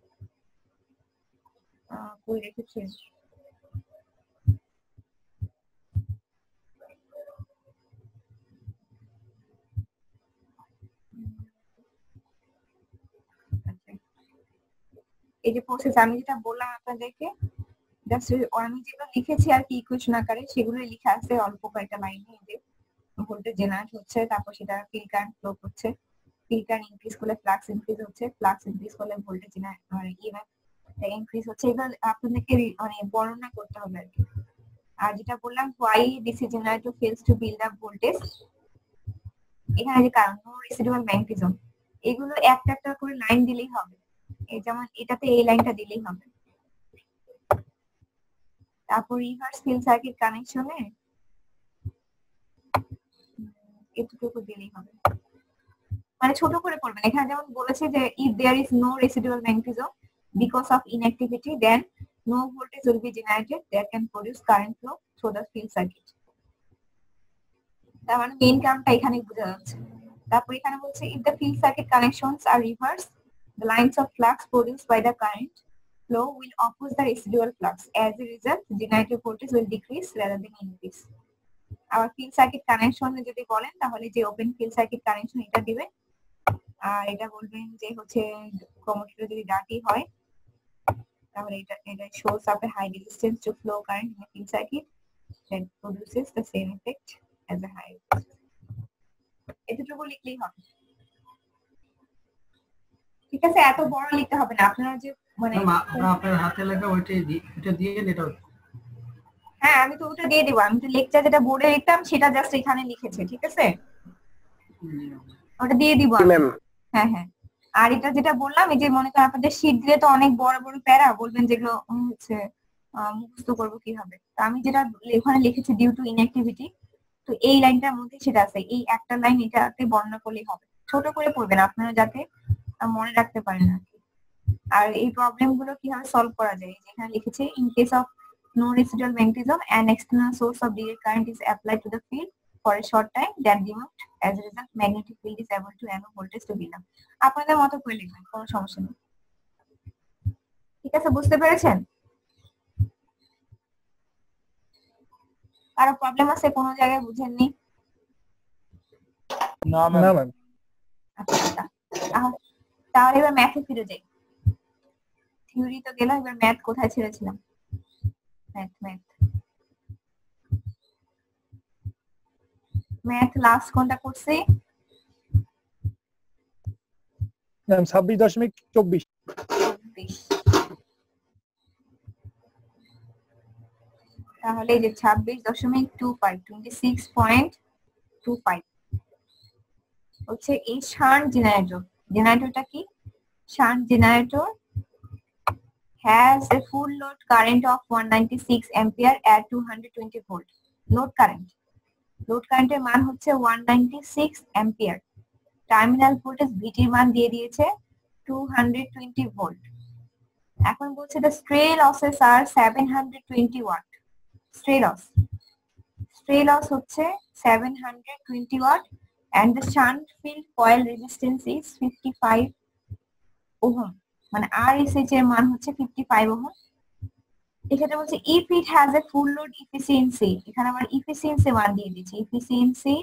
কই রেখেছি, এই যে প্রসেস আমি যেটা বললাম আপনাদেরকে, জাস্ট আমি যেগুলো লিখেছি আর কি ইকুয়েশন আকারে সেগুলোই লেখা আছে অল্প কয়েকটা লাইনে। যে ভোল্টেজ জেনারেট হচ্ছে, তারপর সেটা ফিল্ড কারেন্ট ফ্লো করছে, ফিল্ড কারেন্ট ইনক্রিজ করলে ফ্লাক্স ইনক্রিজ হচ্ছে, ফ্লাক্স ইনক্রিজ করলে ভোল্টেজ জেনারেট মানে ইএমএফ ইনক্রিজ হচ্ছে। এগুলো আপনাদেরকে মানে বর্ণনা করতে হবে আর কি। আর যেটা বললাম why DC generator fails to build up voltage, এখানে যে কারণ নো রেসিডুয়াল ম্যাগনেটিজম, এগুলো একটা একটা করে লাইন দিলেই হবে। এই যেমন এটাতে এই লাইনটা দিলেই হবে। তারপর রিভার্স ফিল্ড সার্কিট কানেকশনে এতটুকু দিলেই হবে, মানে ছোট করে পড়বেন। এখানে যেমন বলেছে যে if there is no residual magnetism because of inactivity then no voltage will be generated that can produce current flow through the field circuit। তার মানে মেইন কারণটা এখানে বোঝা যাচ্ছে। তারপর এখানে বলছে if the field circuit connections are reversed the lines of flux produced by the current flow will oppose the residual flux, as a result generator voltage will decrease rather than increase। আবার field circuit কানেকশনে যদি বলেন তাহলে যে open field circuit connection এটা দিবে, আর এটা বলবেন যে হচ্ছে কমিউটেটর যদি ডার্টি হয় তাহলে এটা shows up a high resistance to flow current in a field circuit that produces the same effect as a high resistance। এতটুকু লিখলেই হবে, ঠিক আছে? এত বড় লিখতে হবে না। আপনারা যে মানে আপনার হাতে লেখা ওইটা দিয়ে এটা, হ্যাঁ আমি তো ওটা দিয়ে দেবো। আমি তো লেকচার যেটা বোর্ডে লিখতাম সেটা জাস্ট এখানে লিখেছে, ঠিক আছে? ওটা দিয়ে দিব আমি। হ্যাঁ হ্যাঁ। আর এটা যেটা বললাম, এই যে মনে করেন আপনাদের শীট দিলে তো অনেক বড় বড় প্যারা বলবেন যেগুলো হচ্ছে মুখস্থ করবো কিভাবে, তো আমি যেটা ওখানে লিখেছি ডিউ টু ইনঅ্যাক্টিভিটি, তো এই লাইনটার মধ্যে সেটা আছে। এই একটা লাইন এটাতে বর্ণনা করলেই হবে, ছোট করে পড়বেন আপনারা যাতে মনে রাখতে পারেন আর কি। আর এই প্রবলেম গুলো কিভাবে সলভ করা যায়, যেখানে লিখেছে in case of no residual magnetism an external source of direct current is applied to the field for a short time then removed, as a result magnetic field is able to allow voltage to build up। আপনাদের মতো করে লিখবেন, কোনো সমস্যা নেই, ঠিক আছে? বুঝতে পেরেছেন? কারো প্রবলেম আছে কোনো জায়গায় বুঝেননি? না ম্যাম। আচ্ছা তাহলে এবার ম্যাথে ফিরে যাই। থিওরি তো গেল, এবার ম্যাথ কোথায় ছেড়েছিলাম? ম্যাথ লাস্ট কোনটা করছি? ম্যাম 26.24। তাহলে এই যে 26.25 26.25 হচ্ছে এই শান্ট জেনারেটর। জেনারেটরটা কি? Shunt generator has a full load current of 196 ampere at 220 volt. Load current এর মান হচ্ছে 196 ampere। টার্মিনাল ভোল্টেজ VT এর মান দিয়ে দিয়েছে 220 ভোল্ট। এখন বলছে the stray losses are 720 watt। stray loss হচ্ছে 720 watt and the shunt field coil resistance is 55 ohm, মানে RSH এর মান হচ্ছে 55 ওহম। এখানে বলছে if it has a full load efficiency, এখানে আমার efficiency মান দিয়ে দিয়েছি, efficiency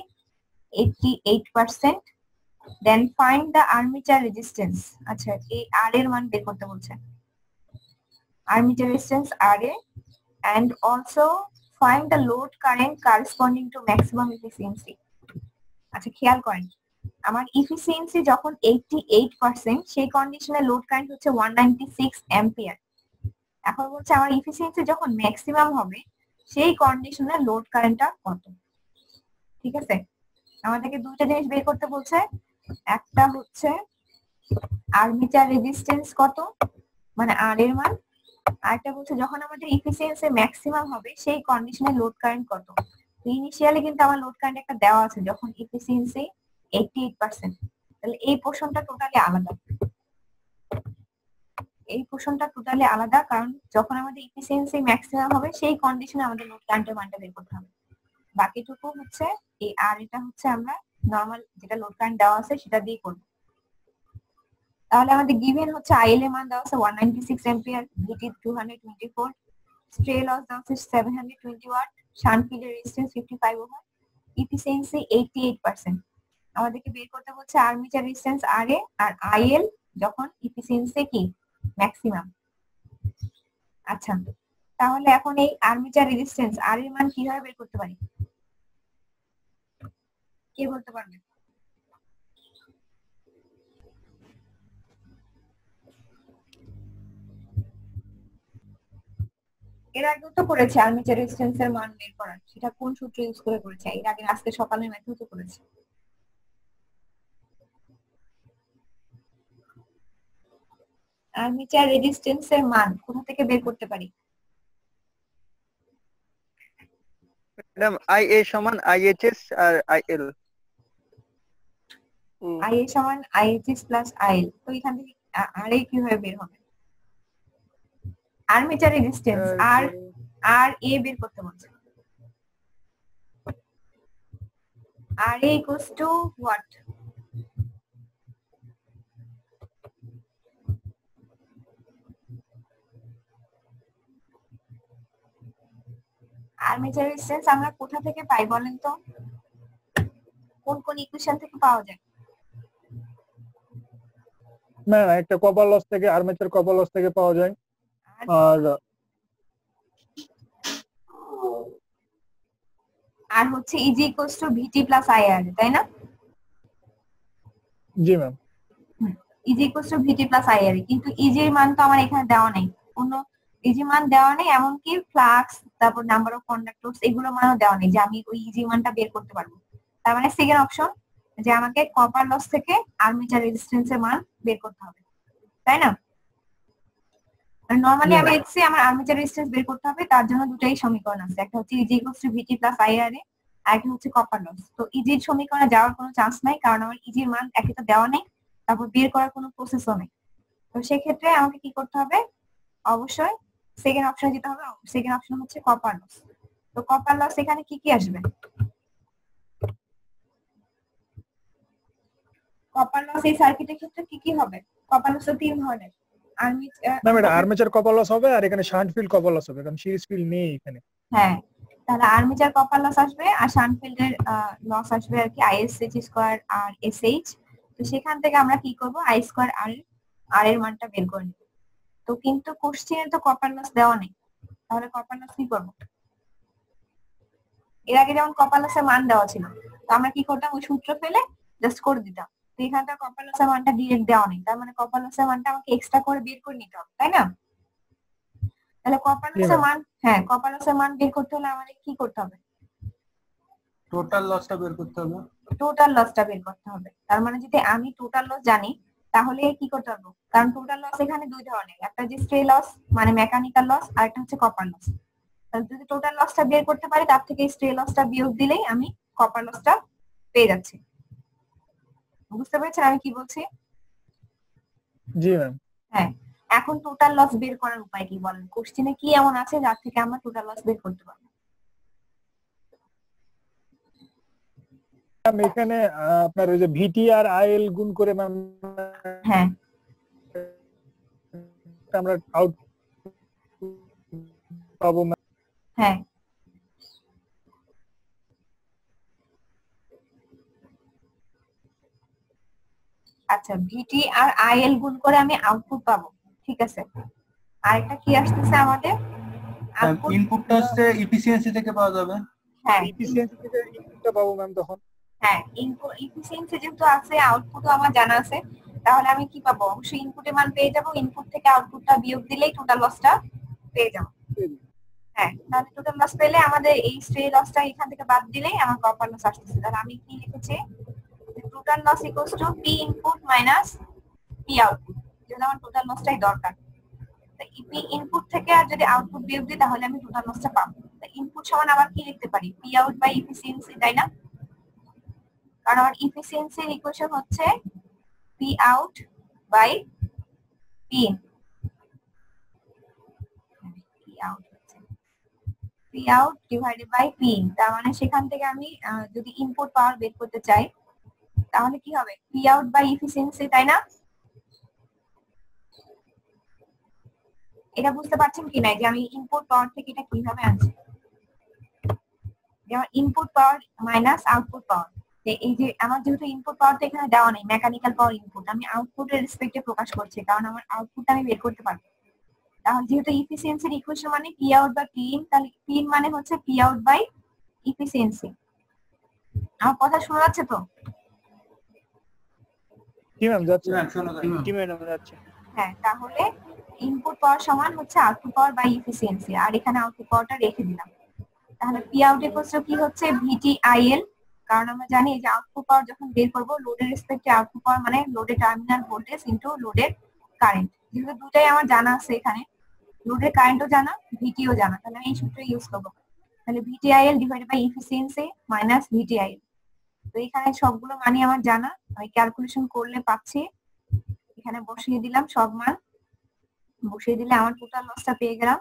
88%, then find the armature resistance। আচ্ছা এই R এর মান বের করতে বলছে, armature resistance RA, and also find the load current corresponding to maximum efficiency। আচ্ছা খেয়াল করেন আমার ইফিসিয়েন্সি যখন 88%, সেই কন্ডিশনে লোড কারেন্ট হচ্ছে 196 অ্যাম্পিয়ার। এখন বলছে আমার ইফিসিয়েন্সি যখন ম্যাক্সিমাম হবে সেই কন্ডিশনে লোড কারেন্টটা কত, ঠিক আছে? আমাদেরকে দুইটা জিনিস বের করতে বলছে, একটা হচ্ছে আর্মেচার রেজিস্ট্যান্স কত মানে আর এর মান, আরেকটা বলছে যখন আমাদের এফিসিয়েন্সি ম্যাক্সিমাম হবে সেই কন্ডিশনে লোড কারেন্ট কত। তো ইনিশিয়ালি কিন্তু আমার লোড কারেন্ট একটা দেওয়া আছে যখন এফিসিয়েন্সি 88%, তাহলে এই পোরশনটা টোটালি আলাদা। এই পোরশনটা টোটালি আলাদা, কারণ যখন আমাদের এফিসিয়েন্সি ম্যাক্সিমাম হবে সেই কন্ডিশনে আমাদের লোড কারেন্টের মানটা বের করতে হবে। বাকিটুকু হচ্ছে এই, আর এটা হচ্ছে আমরা নরমাল যেটা লোড কারেন্ট দেওয়া আছে সেটা দিয়ে করব। তাহলে আমাদের গিভেন হচ্ছে আইএল এর মান দেওয়া আছে 196 অ্যাম্পিয়ার, ভিটি 224, স্ট্রে লস দেওয়া আছে 720 ওয়াট, শান্ট ফিল্ডের রেজিস্ট্যান্স 55 ওহম, এফিসিয়েন্সি 88%। আমাদেরকে বের করতে হচ্ছে আর্মেচার রেজিস্ট্যান্স আরএ আর আইএল যখন এফিসিয়েন্সি কি ম্যাক্সিমাম। আচ্ছা, তাহলে এখন এই আর্মেচার রেজিস্ট্যান্স আর এর মান কিভাবে বের করতে পারি, কে বলতে পারবে? এর আগেও তো করেছে আর্মেচার রেজিস্ট্যান্স এর মান বের করার, সেটা কোন সূত্র ইউজ করে করেছে? এর আগে আজকে সকালে ম্যাথও তো করেছে। আর্মেচার রেজিস্ট্যান্স এর মান কোথা থেকে বের করতে পারি? ম্যাডাম IA সমান IHS আর IL। IA সমান IHS প্লাস IL। তো এখান থেকে RA কিভাবে বের হবে? আর্মেচার রেজিস্ট্যান্স আর এ বের করতে বলছে। RA equals to what? Armature resistance আমরা কোথা থেকে পাই বলেন তো? কোন কোন ইকুয়েশন থেকে পাওয়া যায়? না একটা কপার লস থেকে, আর্মেচার কপার লস থেকে পাওয়া যায়। আর হচ্ছে Eg equals to Vt plus IR, তাই না? জি ma'am. Eg equals to Vt plus IR, কিন্তু ইজি এর মান তো আমার এখানে দেওয়া নেই, কোনো ইজি মান দেওয়া নেই, এমনকি ফ্লাক্স তারপর নাম্বার অফ কন্ডাক্টরস এগুলো মানও দেওয়া নেই যে আমি ওই ইজি মানটা বের করতে পারবো। তার মানে সেকেন্ড অপশন যে আমাকে কপার লস থেকে আর্মেচার রেজিস্ট্যান্স এর মান বের করতে হবে, তাই না? নরমালি আমি দেখছি আমার আর্মেচার রেজিস্ট্যান্স বের করতে হবে, তার জন্য দুটাই সমীকরণ আছে, একটা হচ্ছে Eg equals to Vt plus IR a, আর একটা হচ্ছে কপার লস। তো ইজির সমীকরণে যাওয়ার কোনো চান্স নাই, কারণ আমার ইজির মান একে তো দেওয়া নেই, তারপর বের করার কোনো প্রসেসও নেই। তো সেই ক্ষেত্রে আমাকে কি করতে হবে? অবশ্যই সেকেন্ড অপশনে যেতে হবে। সেকেন্ড অপশন হচ্ছে কপার লস। তো কপার লস এখানে কি কি আসবে? কপার লস এই সার্কিটের ক্ষেত্রে কি কি হবে? কপার লস তো তিন ধরনের। আর্মেচার কপার লস হবে আর এখানে শান্ট ফিল্ড কপার লস হবে, কারণ সিরিজ ফিল্ড নেই এখানে। হ্যাঁ, তাহলে আর্মেচার কপার লস আসবে আর শান্ট ফিল্ডের লস আসবে আর কি আইএসএইচ স্কয়ার আর এসএইচ। তো সেখান থেকে আমরা কি করব? আই স্কয়ার আর এর মানটা বের করে নিব। তো কিন্তু কোশ্চেনে তো কপার লস দেওয়া নেই, তাহলে কপার লস কি করব? এর আগে যেমন কপার লসের মান দেওয়া ছিল, তো আমরা কি করতাম? ওই সূত্র ফেলে জাস্ট করে দিতাম। তো এখানটা কপার লসের মানটা ডিরেক্ট দেওয়া নেই, তার মানে কপার লসের মানটা আমাকে এক্সট্রা করে বের করে নিতে হবে, তাই না? তাহলে কপার লসের মান, হ্যাঁ কপার লসের মান বের করতে হলে আমাদের কি করতে হবে? টোটাল লসটা বের করতে হবে। টোটাল লসটা বের করতে হবে। তার মানে যদি আমি টোটাল লস জানি তাহলে কি করতে পারবো? কারণ টোটাল লস এখানে দুই ধরনের, একটা যে স্ট্রে লস মানে মেকানিক্যাল লস, আর একটা হচ্ছে কপার লস। তাহলে যদি টোটাল লসটা বের করতে পারি তার থেকে স্ট্রে লসটা বিয়োগ দিলেই আমি কপার লসটা পেয়ে যাচ্ছি। বুঝতে পেরেছেন আমি কি বলছি? জি ম্যাম। হ্যাঁ, এখন টোটাল লস বের করার উপায় কি বলেন? কোশ্চেনে কি এমন আছে যার থেকে আমরা টোটাল লস বের করতে পারবো? এখানে আপনার ওই যে ভিটি আর আইএল গুণ করে ম্যাম হ্যাঁ আমরা আউট পাবো। হ্যাঁ, আচ্ছা ভিটি আর আইএল গুণ করে আমি আউটপুট পাবো, ঠিক আছে। আরেকটা কি আসতেছে আমাদের? ইনপুটটা হচ্ছে এফিসিয়েন্সি থেকে পাওয়া যাবে। হ্যাঁ এফিসিয়েন্সি থেকে ইনপুটটা পাবো ম্যাম তখন। হ্যাঁ, ইনপুট এফিসিয়েন্সি যেহেতু আছে, আউটপুটও আমার জানা আছে, তাহলে আমি কি পাবো? অবশ্যই ইনপুটের মান পেয়ে যাবো, ইনপুট থেকে আউটপুটটা বিয়োগ দিলেই টোটাল লসটা পেয়ে যাবো। হ্যাঁ, তাহলে টোটাল লস পেলে আমাদের এই স্ট্রে লসটা এখান থেকে বাদ দিলেই আমার কপার লস আসতেছে। তাহলে আমি কি লিখেছি? Total loss equals to P input minus P output, যেটা আমার টোটাল লসটাই দরকার। পি ইনপুট থেকে আর যদি আউটপুট বিয়োগ দিই তাহলে আমি টোটাল লসটা পাবো। ইনপুট সমান আবার কি লিখতে পারি, পি আউট বাই এফিসিয়েন্সি, তাই না? কারণ আমার এফিসিয়েন্সির ইকুয়েশন হচ্ছে P out by P in. P out হচ্ছে P out divided by P in. তার মানে সেখান থেকে আমি যদি ইনপুট পাওয়ার বের করতে চাই তাহলে কি হবে, পি আউট বাই এফিসিয়েন্সি, তাই না? এটা বুঝতে পারছেন কি না যে আমি ইনপুট পাওয়ার থেকে এটা কিভাবে আনছি? যেমন input power minus output power, এই যে আমার যেহেতু ইনপুট পাওয়ারটা এখানে দেওয়া নেই, মেকানিক্যাল পাওয়ার ইনপুট, আমি আউটপুটের রেসপেক্টে প্রকাশ করছি কারণ আমার আউটপুটটা আমি বের করতে পারবো। তাহলে যেহেতু এফিসিয়েন্সির ইকুয়েশন মানে P out by P in, তাহলে পি ইন মানে হচ্ছে পি আউট বাই এফিসিয়েন্সি। আমার কথা শোনা যাচ্ছে তো? কি ম্যাম যাচ্ছে? জি ম্যাডাম যাচ্ছে। হ্যাঁ, তাহলে ইনপুট পাওয়ার সমান হচ্ছে আউটপুট পাওয়ার বাই এফিসিয়েন্সি, আর এখানে আউটপুট পাওয়ারটা রেখে দিলাম। তাহলে পি আউট ইকুয়ালস টু কি হচ্ছে, ভিটি আইএল। কারণ আমরা জানি যে আউটপুট পাওয়ার যখন বের করব লোডের রেসপেক্টে আউটপুট পাওয়ার মানে লোডের টার্মিনাল ভোল্টেজ ইনটু লোডের কারেন্ট। যেহেতু দুটাই আমার জানা আছে, এখানে লোডের কারেন্টও জানা, ভিটিও জানা, তাহলে আমি এই সূত্র ইউজ করব। তাহলে VT IL divided by efficiency minus VT IL. তো এখানে সবগুলো মানই আমার জানা, আমি ক্যালকুলেশন করলে পাচ্ছি। এখানে বসিয়ে দিলাম সব মান, বসিয়ে দিলে আমার টোটাল লসটা পেয়ে গেলাম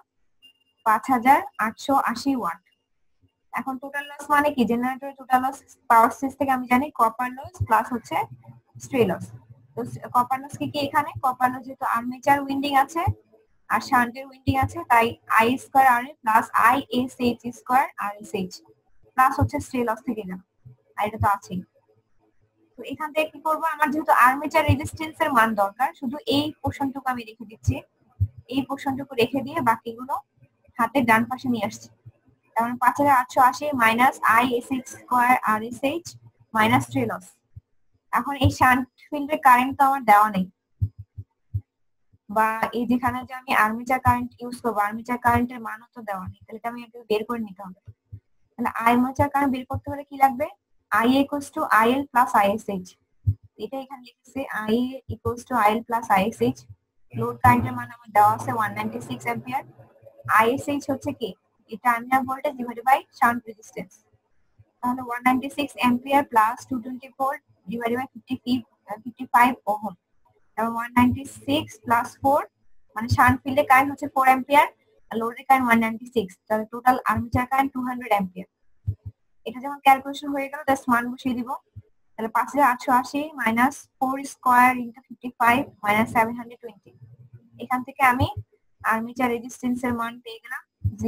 5880 ওয়াট। এখন টোটাল লস মানে কি, জেনারেটরের টোটাল লস পাওয়ার সিস থেকে আমি জানি কপার লস প্লাস হচ্ছে স্ট্রে লস। তো কপার লস কি কি, এখানে কপার লস যেহেতু আর্মেচার উইন্ডিং আছে আর শান্টের উইন্ডিং আছে, তাই I square R A plus I S H square R S H plus হচ্ছে স্ট্রে লস থেকে গেলাম, আর এটা তো আছেই। তো এখান থেকে কি করবো, আমার যেহেতু আর্মেচার রেজিস্ট্যান্সের মান দরকার, শুধু এই পোর্শনটুকু আমি রেখে দিচ্ছি, এই পোর্শনটুকু রেখে দিয়ে বাকিগুলো হাতের ডান পাশে নিয়ে আসছি। তার মানে 5880 minus I S H square R S H minus stray loss. এখন এই শান্ট ফিল্ডের কারেন্ট তো আমার দেওয়া নেই, বা এই যেখানে যে আমি আর্মেচার কারেন্ট ইউজ করবো আর্মেচার কারেন্টের মানও তো দেওয়া নেই, তাহলে আমি একটু বের করে নিতে হবে। তাহলে আর্মেচার কারেন্ট বের করতে হলে কি লাগবে, I equals to IL plus ISH. এটা এখানে লিখেছে I equals to IL plus ISH. Load কারেন্টের মান আমার দেওয়া আছে 196 অ্যাম্পিয়ার। আইএসএইচ হচ্ছে কি, এটা terminal voltage divided by shunt resistance. তাহলে 196 ampere plus 220 volt divided by 55 ohm. তাহলে 196 প্লাস 4 মানে শান্ট ফিল্ডে কারেন্ট হচ্ছে 4 অ্যাম্পিয়ার আর লোডের কারেন্ট 196, তাহলে টোটাল আর্মেচার কারেন্ট 200 অ্যাম্পিয়ার। এটা যখন ক্যালকুলেশন হয়ে গেল জাস্ট মান বসিয়ে দিব। তাহলে 5880 মাইনাস 4 স্কয়ার ইনটু 55 মাইনাস 720, এখান থেকে আমি আর্মেচার রেজিস্ট্যান্সের মান পেয়ে গেলাম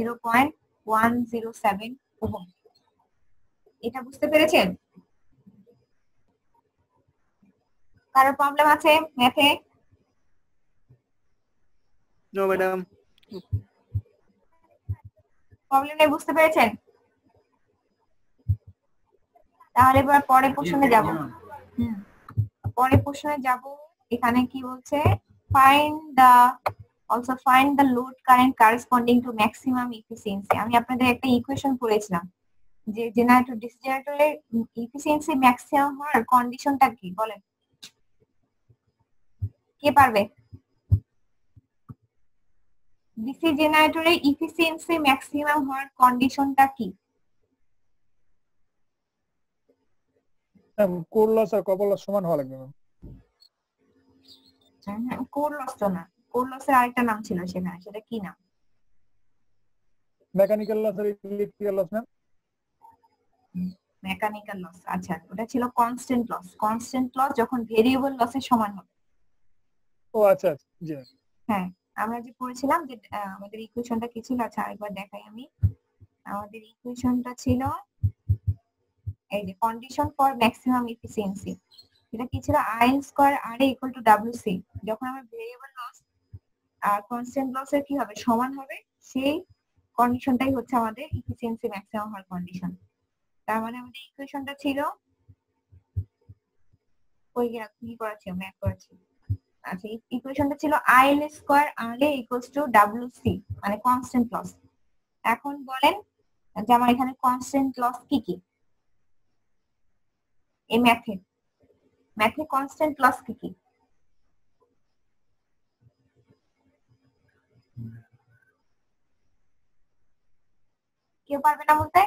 0.107 ওহম। এটা বুঝতে পেরেছেন? কারো প্রবলেম আছে ম্যাথে? No madam. প্রবলেম নেই, বুঝতে পেরেছেন? তাহলে এবার পরের প্রশ্নে যাব। পরের প্রশ্নে যাব। এখানে কি বলছে, also find the load current corresponding to maximum efficiency. আমি আপনাদের একটা ইকুয়েশন পড়েছিলাম যে জেনারেটর ডিসি জেনারেটরের এফিসিয়েন্সি ম্যাক্সিমাম হওয়ার কন্ডিশনটা কি, বলেন কে পারবে? ডিসি জেনারেটরের এফিসিয়েন্সি ম্যাক্সিমাম হওয়ার কন্ডিশনটা কি? কোর লস আর কপার লস সমান হওয়া লাগবে ম্যাম। কোর লস তো না, কোর লসের আরেকটা নাম ছিল সেখানে, সেটা কি নাম? মেকানিক্যাল লস আর electrical loss ma'am. Mechanical loss, আচ্ছা ওটা ছিল কনস্ট্যান্ট লস। কনস্ট্যান্ট লস যখন ভেরিয়েবল লসের সমান হবে। ও আচ্ছা আচ্ছা, জি হ্যাঁ, আমরা যে পড়েছিলাম যে আমাদের ইকুয়েশনটা কি ছিল, আচ্ছা আরেকবার দেখাই আমি। আমাদের ইকুয়েশনটা ছিল এই যে কন্ডিশন ফর ম্যাক্সিমাম এফিসিয়েন্সি, এটা কি ছিল, IL square R A equal to WC. যখন আমার ভেরিয়েবল লস আর কনস্ট্যান্ট লসের কি হবে, সমান হবে, সেই কন্ডিশনটাই হচ্ছে আমাদের এফিসিয়েন্সি ম্যাক্সিমাম হওয়ার কন্ডিশন। তার মানে আমাদের ইকুয়েশনটা ছিল ওই কি করেছি, ম্যাথ করেছি। আচ্ছা, ইকুয়েশনটা ছিল IL square R A equals to WC মানে কনস্ট্যান্ট লস। এখন বলেন যে আমার এখানে কনস্ট্যান্ট লস কি কি, এই ম্যাথে কনস্ট্যান্ট লস কি কি? কেউ পারবে না বলতে?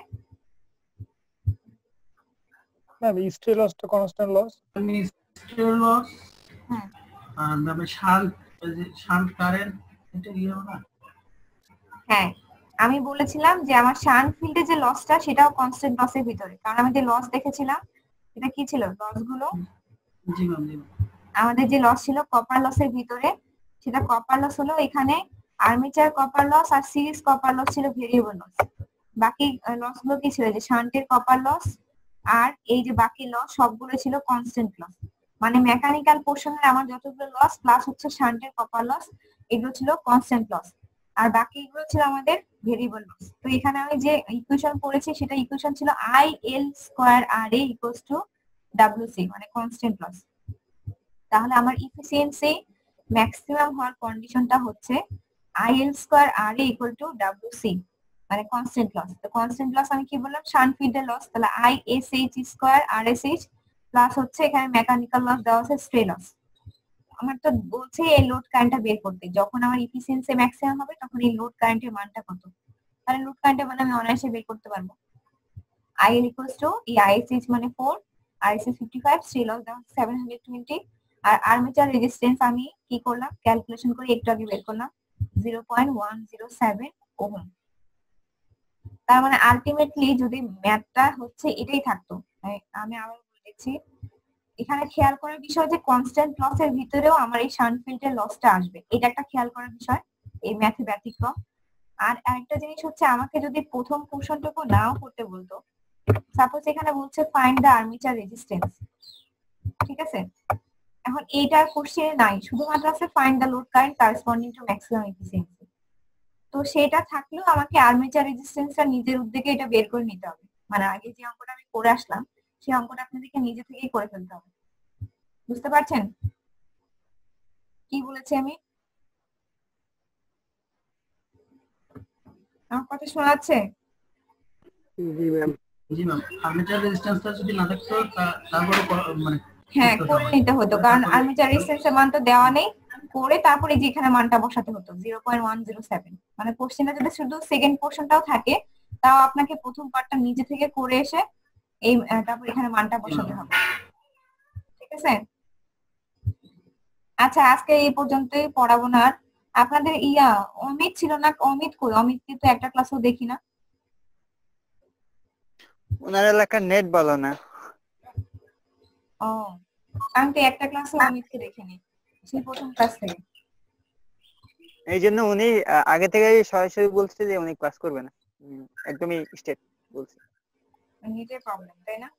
ম্যাম স্টে লসটা কনস্ট্যান্ট লস। আমি স্টিল লস হুম আর আমি শান্ট কারেন্ট এটা কি হবে না? হ্যাঁ, আমি বলেছিলাম যে আমার শান্ট ফিল্ডে যে লসটা সেটাও কনস্ট্যান্ট লসের ভিতরে, কারণ আমি যে লস দেখেছিলাম এটা কি ছিল, লস গুলো জি ম্যাম জি ম্যাম। আমাদের যে লস ছিল কপার লসের ভিতরে, সেটা কপার লস হলো এখানে আর্মেচার কপার লস আর সিরিজ কপার লস ছিল ভেরিয়েবল লস। বাকি লস গুলো কি ছিল, যে শান্টের কপার লস আর এই যে বাকি লস সবগুলো ছিল কনস্ট্যান্ট লস। মানে মেকানিক্যাল পোর্শনের আমার যতগুলো লস প্লাস হচ্ছে শান্টের কপার লস, এগুলো ছিল কনস্ট্যান্ট লস, আর বাকি এগুলো ছিল আমাদের ভেরিয়েবল লস। তো এখানে আমি যে ইকুয়েশন পড়েছি সেটা ইকুয়েশন ছিল I L square R A equals to WC মানে কনস্ট্যান্ট লস। তাহলে আমার ইফিসিয়েন্সি ম্যাক্সিমাম হওয়ার কন্ডিশনটা হচ্ছে IL square R A equal to WC মানে কনস্ট্যান্ট লস। তো কনস্ট্যান্ট লস আমি কি বললাম, শান্ট ফিল্ডের লস, তাহলে I S H square R S H plus হচ্ছে এখানে মেকানিক্যাল লস দেওয়া আছে স্ট্রে লস। আমার তো বলছে এই লোড কারেন্টটা বের করতে, যখন আমার ইফিসিয়েন্সি ম্যাক্সিমাম হবে তখন এই লোড কারেন্টের মানটা কত, তাহলে লোড কারেন্টের মান আমি অনায়াসে বের করতে পারবো। আইএল ইকুয়ালস টু এই আইএসএইচ মানে 4, আইএসএ 55, স্ট্রে লস দেওয়া 720, আর আর্মেচার রেজিস্ট্যান্স আমি কি করলাম ক্যালকুলেশন করে একটু আগে বের করলাম 0.107 ওহম। তার মানে আলটিমেটলি যদি ম্যাথটা হচ্ছে এটাই থাকতো, আমি আবার বলে দিচ্ছি, এখানে খেয়াল করার বিষয় যে কনস্ট্যান্ট লসের ভিতরেও আমার এই শান্ট ফিল্ডের লসটা আসবে, এটা একটা খেয়াল করার বিষয় এই ম্যাথে ব্যতিক্রম। আর আরেকটা জিনিস হচ্ছে আমাকে যদি প্রথম পোর্শনটুকু নাও করতে বলতো, সাপোজ এখানে বলছে ফাইন্ড দ্য আর্মেচার রেজিস্ট্যান্স, ঠিক আছে, এখন এইটার কোশ্চেনে নাই, শুধুমাত্র আছে find the load current corresponding to maximum efficiency. তো সেটা থাকলেও আমাকে আর্মেচার রেজিস্ট্যান্সটা নিজের উদ্যোগে এটা বের করে নিতে হবে, মানে আগে যে অঙ্কটা আমি করে আসলাম সেই অঙ্কটা আপনাদেরকে নিজে থেকেই করে ফেলতে হবে। বুঝতে পারছেন কি বলেছি আমি? আমার কথা শোনা যাচ্ছে? জি ম্যাম। জি ম্যাম, আর্মেচার রেজিস্ট্যান্সটা যদি না থাকতো তারপরে মানে হ্যাঁ করে নিতে হতো, কারণ আর্মেচার রেজিস্ট্যান্সের মান তো দেওয়া নেই, করে তারপরে যে এখানে মানটা বসাতে হতো 0.107। মানে কোশ্চেনটা যদি শুধু সেকেন্ড পোর্শনটাও থাকে তাও আপনাকে প্রথম পার্টটা নিজে থেকে করে এসে এই তারপর এখানে মানটা বসাতে হবে, ঠিক আছে? আচ্ছা আজকে এই পর্যন্তই, পড়াবো না আর। আপনাদের অমিত ছিল না, অমিত কই? অমিত কিন্তু একটা ক্লাসও দেখি না। ওনার এলাকার নেট ভালো না। ও, আমি তো একটা ক্লাসও অমিতকে দেখিনি সেই প্রথম ক্লাস থেকে। এই জন্য উনি আগে থেকে সরাসরি বলছে যে উনি ক্লাস করবে না, একদমই স্টেট বলছে। নেটের প্রবলেম তাই না?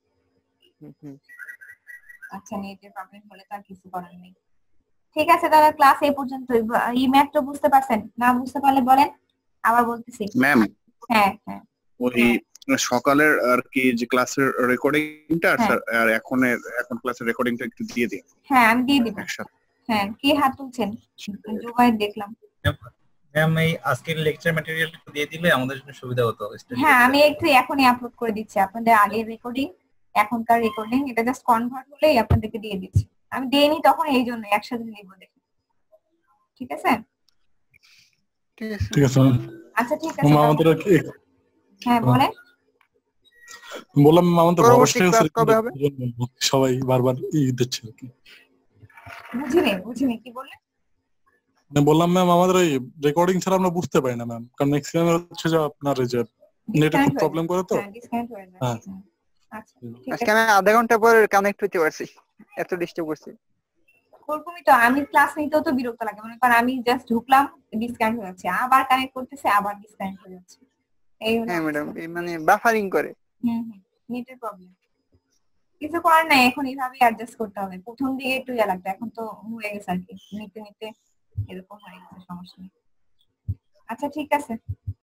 আচ্ছা নেটের প্রবলেম হলে তার কিছু করার নেই। ঠিক আছে তাহলে ক্লাস এই পর্যন্ত। এই ম্যাথটা বুঝতে পারছেন না? বুঝতে পারলে বলেন, আবার বলতেছি। ম্যাম হ্যাঁ হ্যাঁ ওই সকালের আর কি যে ক্লাসের রেকর্ডিংটা আর এখন ক্লাসের রেকর্ডিংটা একটু দিয়ে দিন। হ্যাঁ আমি দিয়ে দিব। হ্যাঁ কে হাত তুলছেন? জুবাইর দেখলাম। ম্যাম এই আজকের লেকচার ম্যাটেরিয়াল দিয়ে দিলে আমাদের জন্য সুবিধা হতো। হ্যাঁ আমি একটু এখনই আপলোড করে দিচ্ছি আপনাদের আগের রেকর্ডিং এখনকার রেকর্ডিং, এটা জাস্ট কনভার্ট হলেই আপনাদেরকে দিয়ে দিচ্ছি। আমি দেইনি তখন এই জন্য একসাথে দিব দেখি, ঠিক আছে? ঠিক আছে আচ্ছা ঠিক আছে আমাদের কি হ্যাঁ বলেন। বললাম আমাদের পরবর্তী ক্লাস কবে হবে? সবাই বারবার দিচ্ছে আর কি। বুঝিনি কি বললেন? মানে বললাম ম্যাম আমাদের এই রেকর্ডিং ছাড়া আমরা বুঝতে পারি না ম্যাম, কারণ ম্যাক্সিমাম হচ্ছে যে আপনার এই যে নেটে খুব প্রবলেম করে তো। ডিসকানেক্ট হয়ে যায়। হ্যাঁ আচ্ছা ঠিক আজকে আছে আমি আধা ঘন্টা পর কানেক্ট হতে পারছি, এত ডিস্টার্ব করছি। ওরকমই তো, আমি ক্লাস নিতেও তো বিরক্ত লাগে, মনে করেন আমি জাস্ট ঢুকলাম ডিসকানেক্ট হয়ে যাচ্ছে, আবার কানেক্ট করতেছে আবার ডিসকানেক্ট হয়ে যাচ্ছে, এই হলো। হ্যাঁ ম্যাডাম, মানে বাফারিং করে। নেটের প্রবলেম, কিছু করার নাই, এখন এইভাবেই অ্যাডজাস্ট করতে হবে। প্রথম দিকে একটু ইয়া লাগতো, এখন তো হয়ে গেছে আর কি, নিতে নিতে এরকম হয়ে গেছে, সমস্যা নেই। আচ্ছা ঠিক আছে।